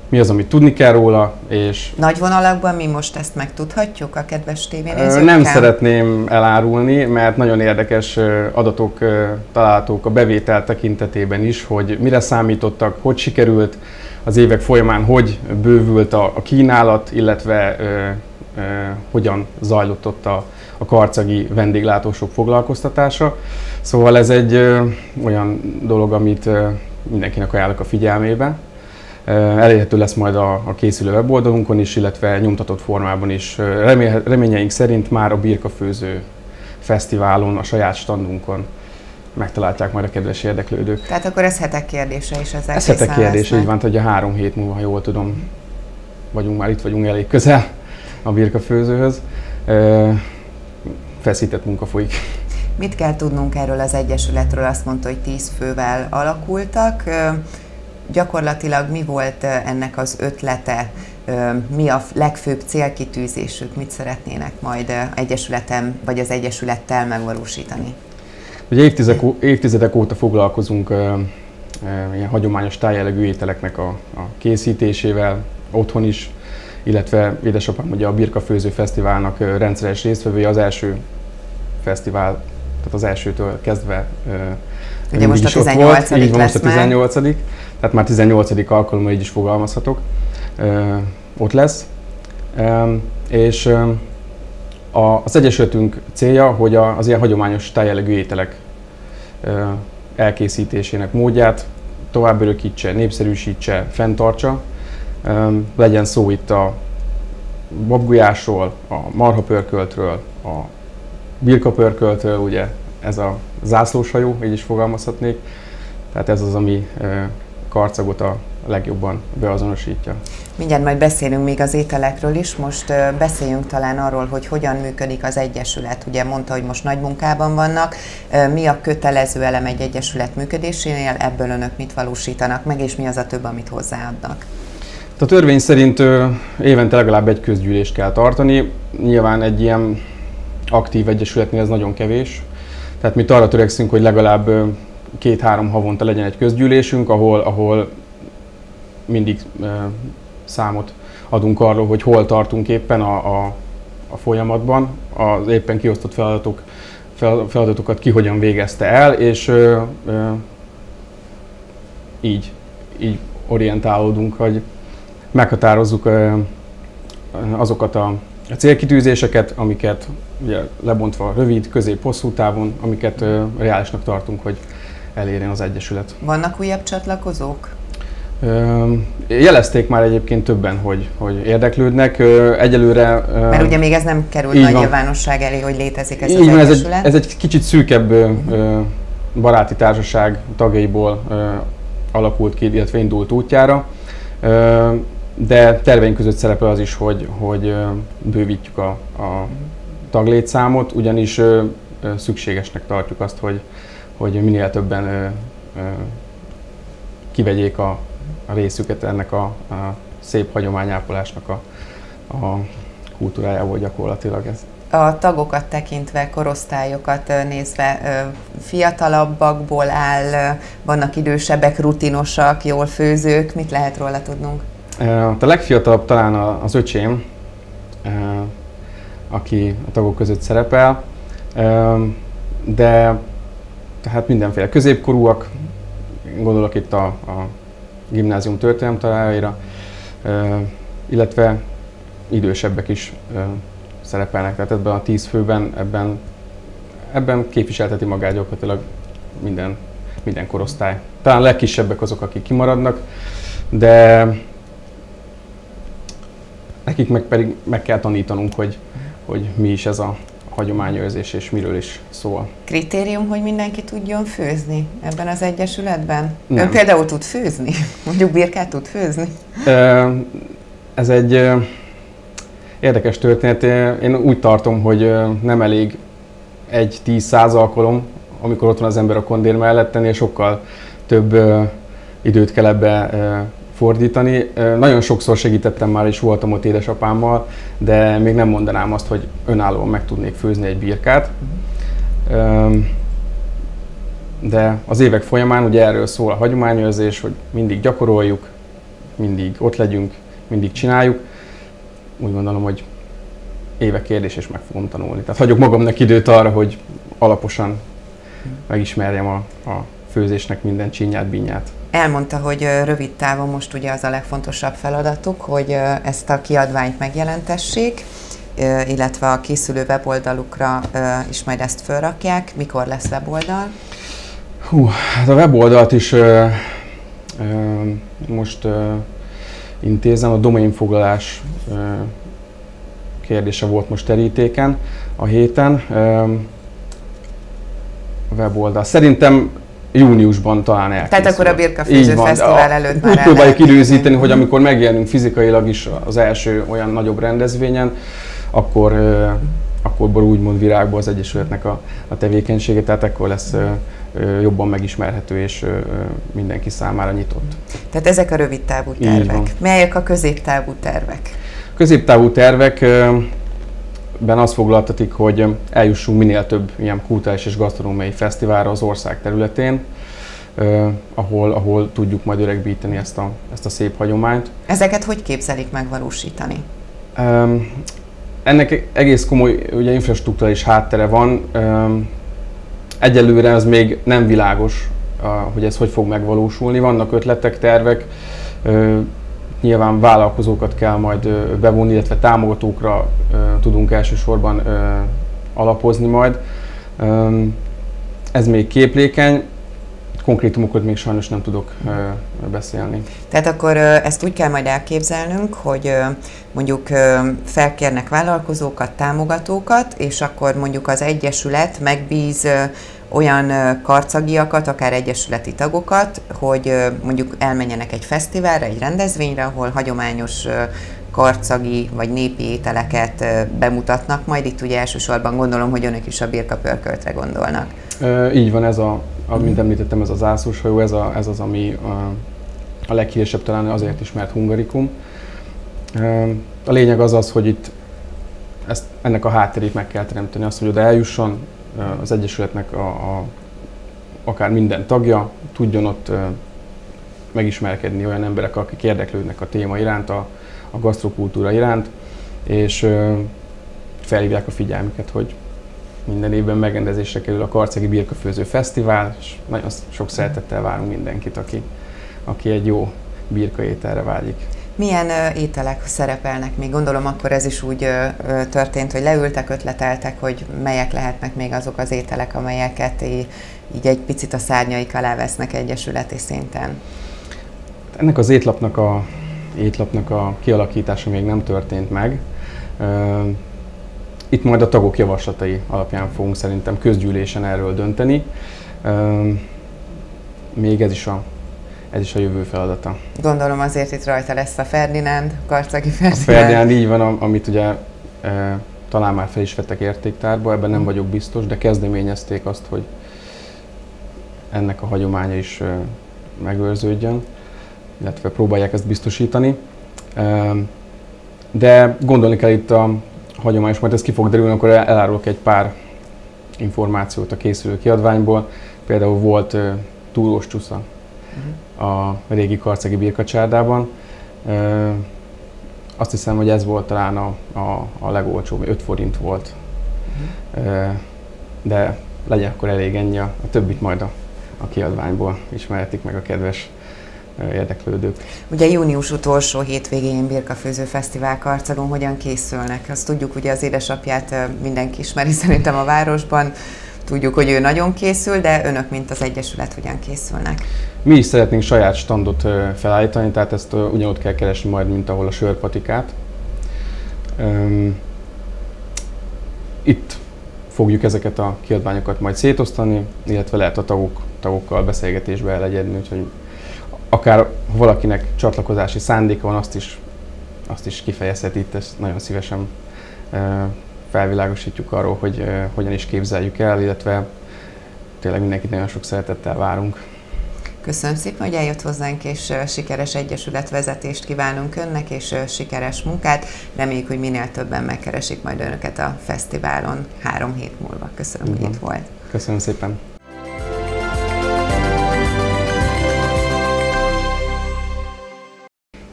mi az, amit tudni kell róla, és... Nagy vonalakban mi most ezt megtudhatjuk a kedves tévénézőkkel? Nem szeretném elárulni, mert nagyon érdekes adatok találhatók a bevétel tekintetében is, hogy mire számítottak, hogy sikerült az évek folyamán, hogy bővült a, a kínálat, illetve ö, ö, hogyan zajlott ott a, a karcagi vendéglátósok foglalkoztatása. Szóval ez egy ö, olyan dolog, amit ö, mindenkinek ajánlok a figyelmébe. Elérhető lesz majd a, a készülő weboldalunkon is, illetve nyomtatott formában is. Remény, reményeink szerint már a Birkafőző Fesztiválon, a saját standunkon megtalálják majd a kedves érdeklődők. Tehát akkor ez hetek kérdése is ezzel. Ez hetek kérdése, így van, hogy a három hét múlva, ha jól tudom, vagyunk már itt vagyunk elég közel a Birkafőzőhöz. Feszített munka folyik. Mit kell tudnunk erről az egyesületről? Azt mondta, hogy tíz fővel alakultak. Gyakorlatilag mi volt ennek az ötlete, mi a legfőbb célkitűzésük, mit szeretnének majd egyesületem vagy az egyesülettel megvalósítani? Ugye évtizedek, évtizedek óta foglalkozunk uh, uh, ilyen hagyományos tájjellegű ételeknek a, a készítésével, otthon is, illetve édesapám ugye a Birkafőző Fesztiválnak uh, rendszeres résztvevője, az első fesztivál, tehát az elsőtől kezdve uh, ugye most a tizennyolcadik így van, lesz most a tizennyolcadik Tehát már tizennyolcadik alkalommal így is fogalmazhatok, uh, ott lesz. Um, és um, a, az egyesületünk célja, hogy a, az ilyen hagyományos tájjellegű ételek uh, elkészítésének módját tovább örökítse, népszerűsítse, fenntartsa. Um, legyen szó itt a babgulyásról, a marhapörköltről, a birkapörköltről, ugye ez a zászlóshajó, így is fogalmazhatnék. Tehát ez az, ami uh, Karcagot a legjobban beazonosítja. Mindjárt majd beszélünk még az ételekről is, most uh, beszéljünk talán arról, hogy hogyan működik az egyesület. Ugye mondta, hogy most nagy munkában vannak. Uh, mi a kötelező elem egy egyesület működésénél, ebből önök mit valósítanak meg, és mi az a több, amit hozzáadnak? A törvény szerint uh, évente legalább egy közgyűlést kell tartani. Nyilván egy ilyen aktív egyesületnél ez nagyon kevés. Tehát mi arra törekszünk, hogy legalább uh, két-három havonta legyen egy közgyűlésünk, ahol, ahol mindig uh, számot adunk arról, hogy hol tartunk éppen a, a, a folyamatban, az éppen kiosztott feladatok, fel, feladatokat ki hogyan végezte el, és uh, uh, így, így orientálódunk, hogy meghatározzuk uh, azokat a célkitűzéseket, amiket ugye, lebontva rövid, közép, hosszú távon, amiket uh, reálisnak tartunk, hogy elérjen az egyesület. Vannak újabb csatlakozók? Jelezték már egyébként többen, hogy, hogy érdeklődnek. Egyelőre... Mert ugye még ez nem került nagy nyilvánosság elé, hogy létezik ez így az van, egyesület. Ez egy, ez egy kicsit szűkebb baráti társaság tagjaiból alakult ki, illetve indult útjára. De terveink között szerepel az is, hogy, hogy bővítjük a, a taglétszámot, ugyanis szükségesnek tartjuk azt, hogy, hogy minél többen kivegyék a, a részüket ennek a, a szép hagyományápolásnak a, a kultúrájából gyakorlatilag ez. A tagokat tekintve, korosztályokat nézve fiatalabbakból áll, vannak idősebbek, rutinosak, jól főzők, mit lehet róla tudnunk? A legfiatalabb talán az öcsém, aki a tagok között szerepel, de tehát mindenféle középkorúak, gondolok itt a, a gimnázium történelemtanáraira, illetve idősebbek is szerepelnek. Tehát ebben a tíz főben, ebben, ebben képviselteti magát gyakorlatilag minden, minden korosztály. Talán a legkisebbek azok, akik kimaradnak, de nekik meg pedig meg kell tanítanunk, hogy, hogy mi is ez a hagyományőrzés és miről is szól. Kritérium, hogy mindenki tudjon főzni ebben az egyesületben? Nem. Ön például tud főzni? Mondjuk birkát tud főzni? Ez egy érdekes történet. Én úgy tartom, hogy nem elég egy tíz-száz alkalom, amikor ott van az ember a kondér mellett, ennél sokkal több időt kell ebbe fordítani. Nagyon sokszor segítettem már, és voltam ott édesapámmal, de még nem mondanám azt, hogy önállóan meg tudnék főzni egy birkát. De az évek folyamán ugye erről szól a hagyományőrzés, hogy mindig gyakoroljuk, mindig ott legyünk, mindig csináljuk. Úgy gondolom, hogy évek kérdés, és meg fogom tanulni. Tehát hagyok magamnak időt arra, hogy alaposan megismerjem a, a főzésnek minden csínyát, bínyát. Elmondta, hogy rövid távon most ugye az a legfontosabb feladatuk, hogy ezt a kiadványt megjelentessék, illetve a készülő weboldalukra is majd ezt felrakják. Mikor lesz weboldal? Hú, hát a weboldalt is ö, ö, most ö, intézem, a domainfoglalás ö, kérdése volt most terítéken a héten. Ö, a weboldal. Szerintem júniusban talán elkészül. Tehát akkor a Birkafőző Fesztivál előtt már úgy próbáljuk időzíteni, hogy amikor megjelenünk fizikailag is az első olyan nagyobb rendezvényen, akkor, ö, akkor úgymond virágba az Egyesületnek a, a tevékenysége, tehát akkor lesz ö, ö, jobban megismerhető és ö, mindenki számára nyitott. Tehát ezek a rövid távú tervek. Melyek a középtávú tervek? Középtávú tervekben azt foglaltatik, hogy eljussunk minél több ilyen kulturális és gasztronómiai fesztiválra az ország területén, Uh, ahol, ahol tudjuk majd öregbíteni ezt a, ezt a szép hagyományt. Ezeket hogy képzelik megvalósítani? Um, ennek egész komoly ugye, infrastruktúrális háttere van. Um, egyelőre ez még nem világos, uh, hogy ez hogy fog megvalósulni. Vannak ötletek, tervek, uh, nyilván vállalkozókat kell majd uh, bevonni, illetve támogatókra uh, tudunk elsősorban uh, alapozni majd. Um, ez még képlékeny. Konkrétumokat még sajnos nem tudok ö, beszélni. Tehát akkor ö, ezt úgy kell majd elképzelnünk, hogy ö, mondjuk ö, felkérnek vállalkozókat, támogatókat, és akkor mondjuk az Egyesület megbíz ö, olyan ö, karcagiakat, akár egyesületi tagokat, hogy ö, mondjuk elmenjenek egy fesztiválra, egy rendezvényre, ahol hagyományos ö, karcagi vagy népi ételeket ö, bemutatnak, majd itt ugye elsősorban gondolom, hogy önök is a birkapörköltre gondolnak. Ö, így van, ez a mint említettem, ez az zászlóshajó, ez, a, ez az, ami a, a leghíresebb, talán azért is, mert hungarikum. A lényeg az az, hogy itt ezt, ennek a hátterét meg kell teremteni, azt, hogy oda eljusson az Egyesületnek a, a, akár minden tagja, tudjon ott megismerkedni olyan emberek, akik érdeklődnek a téma iránt, a, a gasztrokultúra iránt, és felhívják a figyelmüket, hogy minden évben megrendezésre kerül a Karcagi Birkafőző Fesztivál, és nagyon sok szeretettel várunk mindenkit, aki, aki egy jó birkaételre vágyik. Milyen ö, ételek szerepelnek még? Gondolom akkor ez is úgy ö, ö, történt, hogy leültek, ötleteltek, hogy melyek lehetnek még azok az ételek, amelyeket így, így egy picit a szárnyaik alá vesznek egyesületi szinten. Ennek az étlapnak a, étlapnak a kialakítása még nem történt meg. Itt majd a tagok javaslatai alapján fogunk szerintem közgyűlésen erről dönteni. Még ez is a, ez is a jövő feladata. Gondolom azért itt rajta lesz a Ferdinánd, Karcagi Ferdinánd. A Ferdinánd így van, amit ugye e, talán már fel is vettek értéktárba, ebben nem vagyok biztos, de kezdeményezték azt, hogy ennek a hagyománya is e, megőrződjön, illetve próbálják ezt biztosítani. E, de gondolni kell itt a hagyományos, majd ez ki fog derülni, akkor elárulok egy pár információt a készülő kiadványból. Például volt uh, túrós csusza uh-huh. a régi karcagi birkacsárdában. Uh, azt hiszem, hogy ez volt talán a, a, a legolcsóbb, öt forint volt. Uh-huh. Uh, de legyen akkor elég ennyi, a, a többit majd a, a kiadványból ismerhetik meg a kedves érdeklődők. Ugye június utolsó hétvégén Birkafőző Fesztivál Karcagon hogyan készülnek? Azt tudjuk, ugye az édesapját mindenki ismeri szerintem a városban, tudjuk, hogy ő nagyon készül, de önök, mint az Egyesület, hogyan készülnek? Mi is szeretnénk saját standot felállítani, tehát ezt ugyanott kell keresni majd, mint ahol a sörpatikát. Itt fogjuk ezeket a kiadványokat majd szétosztani, illetve lehet a tagok, tagokkal beszélgetésbe elegyedni, úgyhogy akár ha valakinek csatlakozási szándéka van, azt is, azt is kifejezheti itt, ezt nagyon szívesen felvilágosítjuk arról, hogy hogyan is képzeljük el, illetve tényleg mindenkit nagyon sok szeretettel várunk. Köszönöm szépen, hogy eljött hozzánk, és sikeres egyesületvezetést kívánunk önnek, és sikeres munkát. Reméljük, hogy minél többen megkeresik majd önöket a fesztiválon három hét múlva. Köszönöm, hogy itt volt. Köszönöm szépen.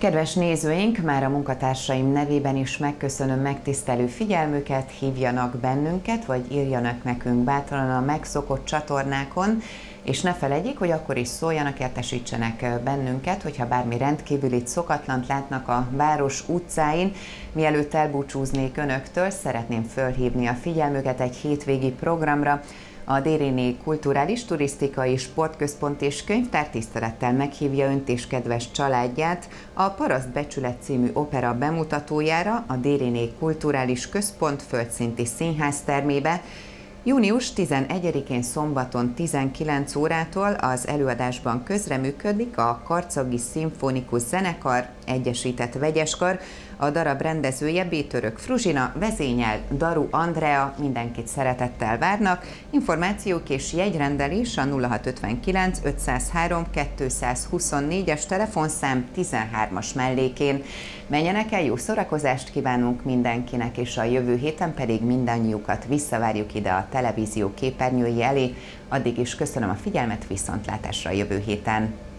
Kedves nézőink, már a munkatársaim nevében is megköszönöm megtisztelő figyelmüket, hívjanak bennünket, vagy írjanak nekünk bátran a megszokott csatornákon, és ne felejtjék, hogy akkor is szóljanak, értesítsenek bennünket, hogyha bármi rendkívülit, szokatlant látnak a város utcáin. Mielőtt elbúcsúznék önöktől, szeretném fölhívni a figyelmüket egy hétvégi programra. A Déryné Kulturális, Turisztikai, Sportközpont és Könyvtár tisztelettel meghívja önt és kedves családját a Paraszt Becsület című opera bemutatójára a Déryné Kulturális Központ földszinti színháztermébe. június tizenegyedikén szombaton tizenkilenc órától az előadásban közreműködik a Karcagi Szimfonikus Zenekar, Egyesített Vegyeskar, a darab rendezője Bétörök Fruzsina, vezényel Daru Andrea, mindenkit szeretettel várnak. Információk és jegyrendelés a nulla hat ötvenkilenc ötszázhárom kétszázhuszonnégyes telefonszám tizenhármas mellékén. Menjenek el, jó szórakozást kívánunk mindenkinek, és a jövő héten pedig mindannyiukat visszavárjuk ide a televízió képernyői elé. Addig is köszönöm a figyelmet, viszontlátásra a jövő héten.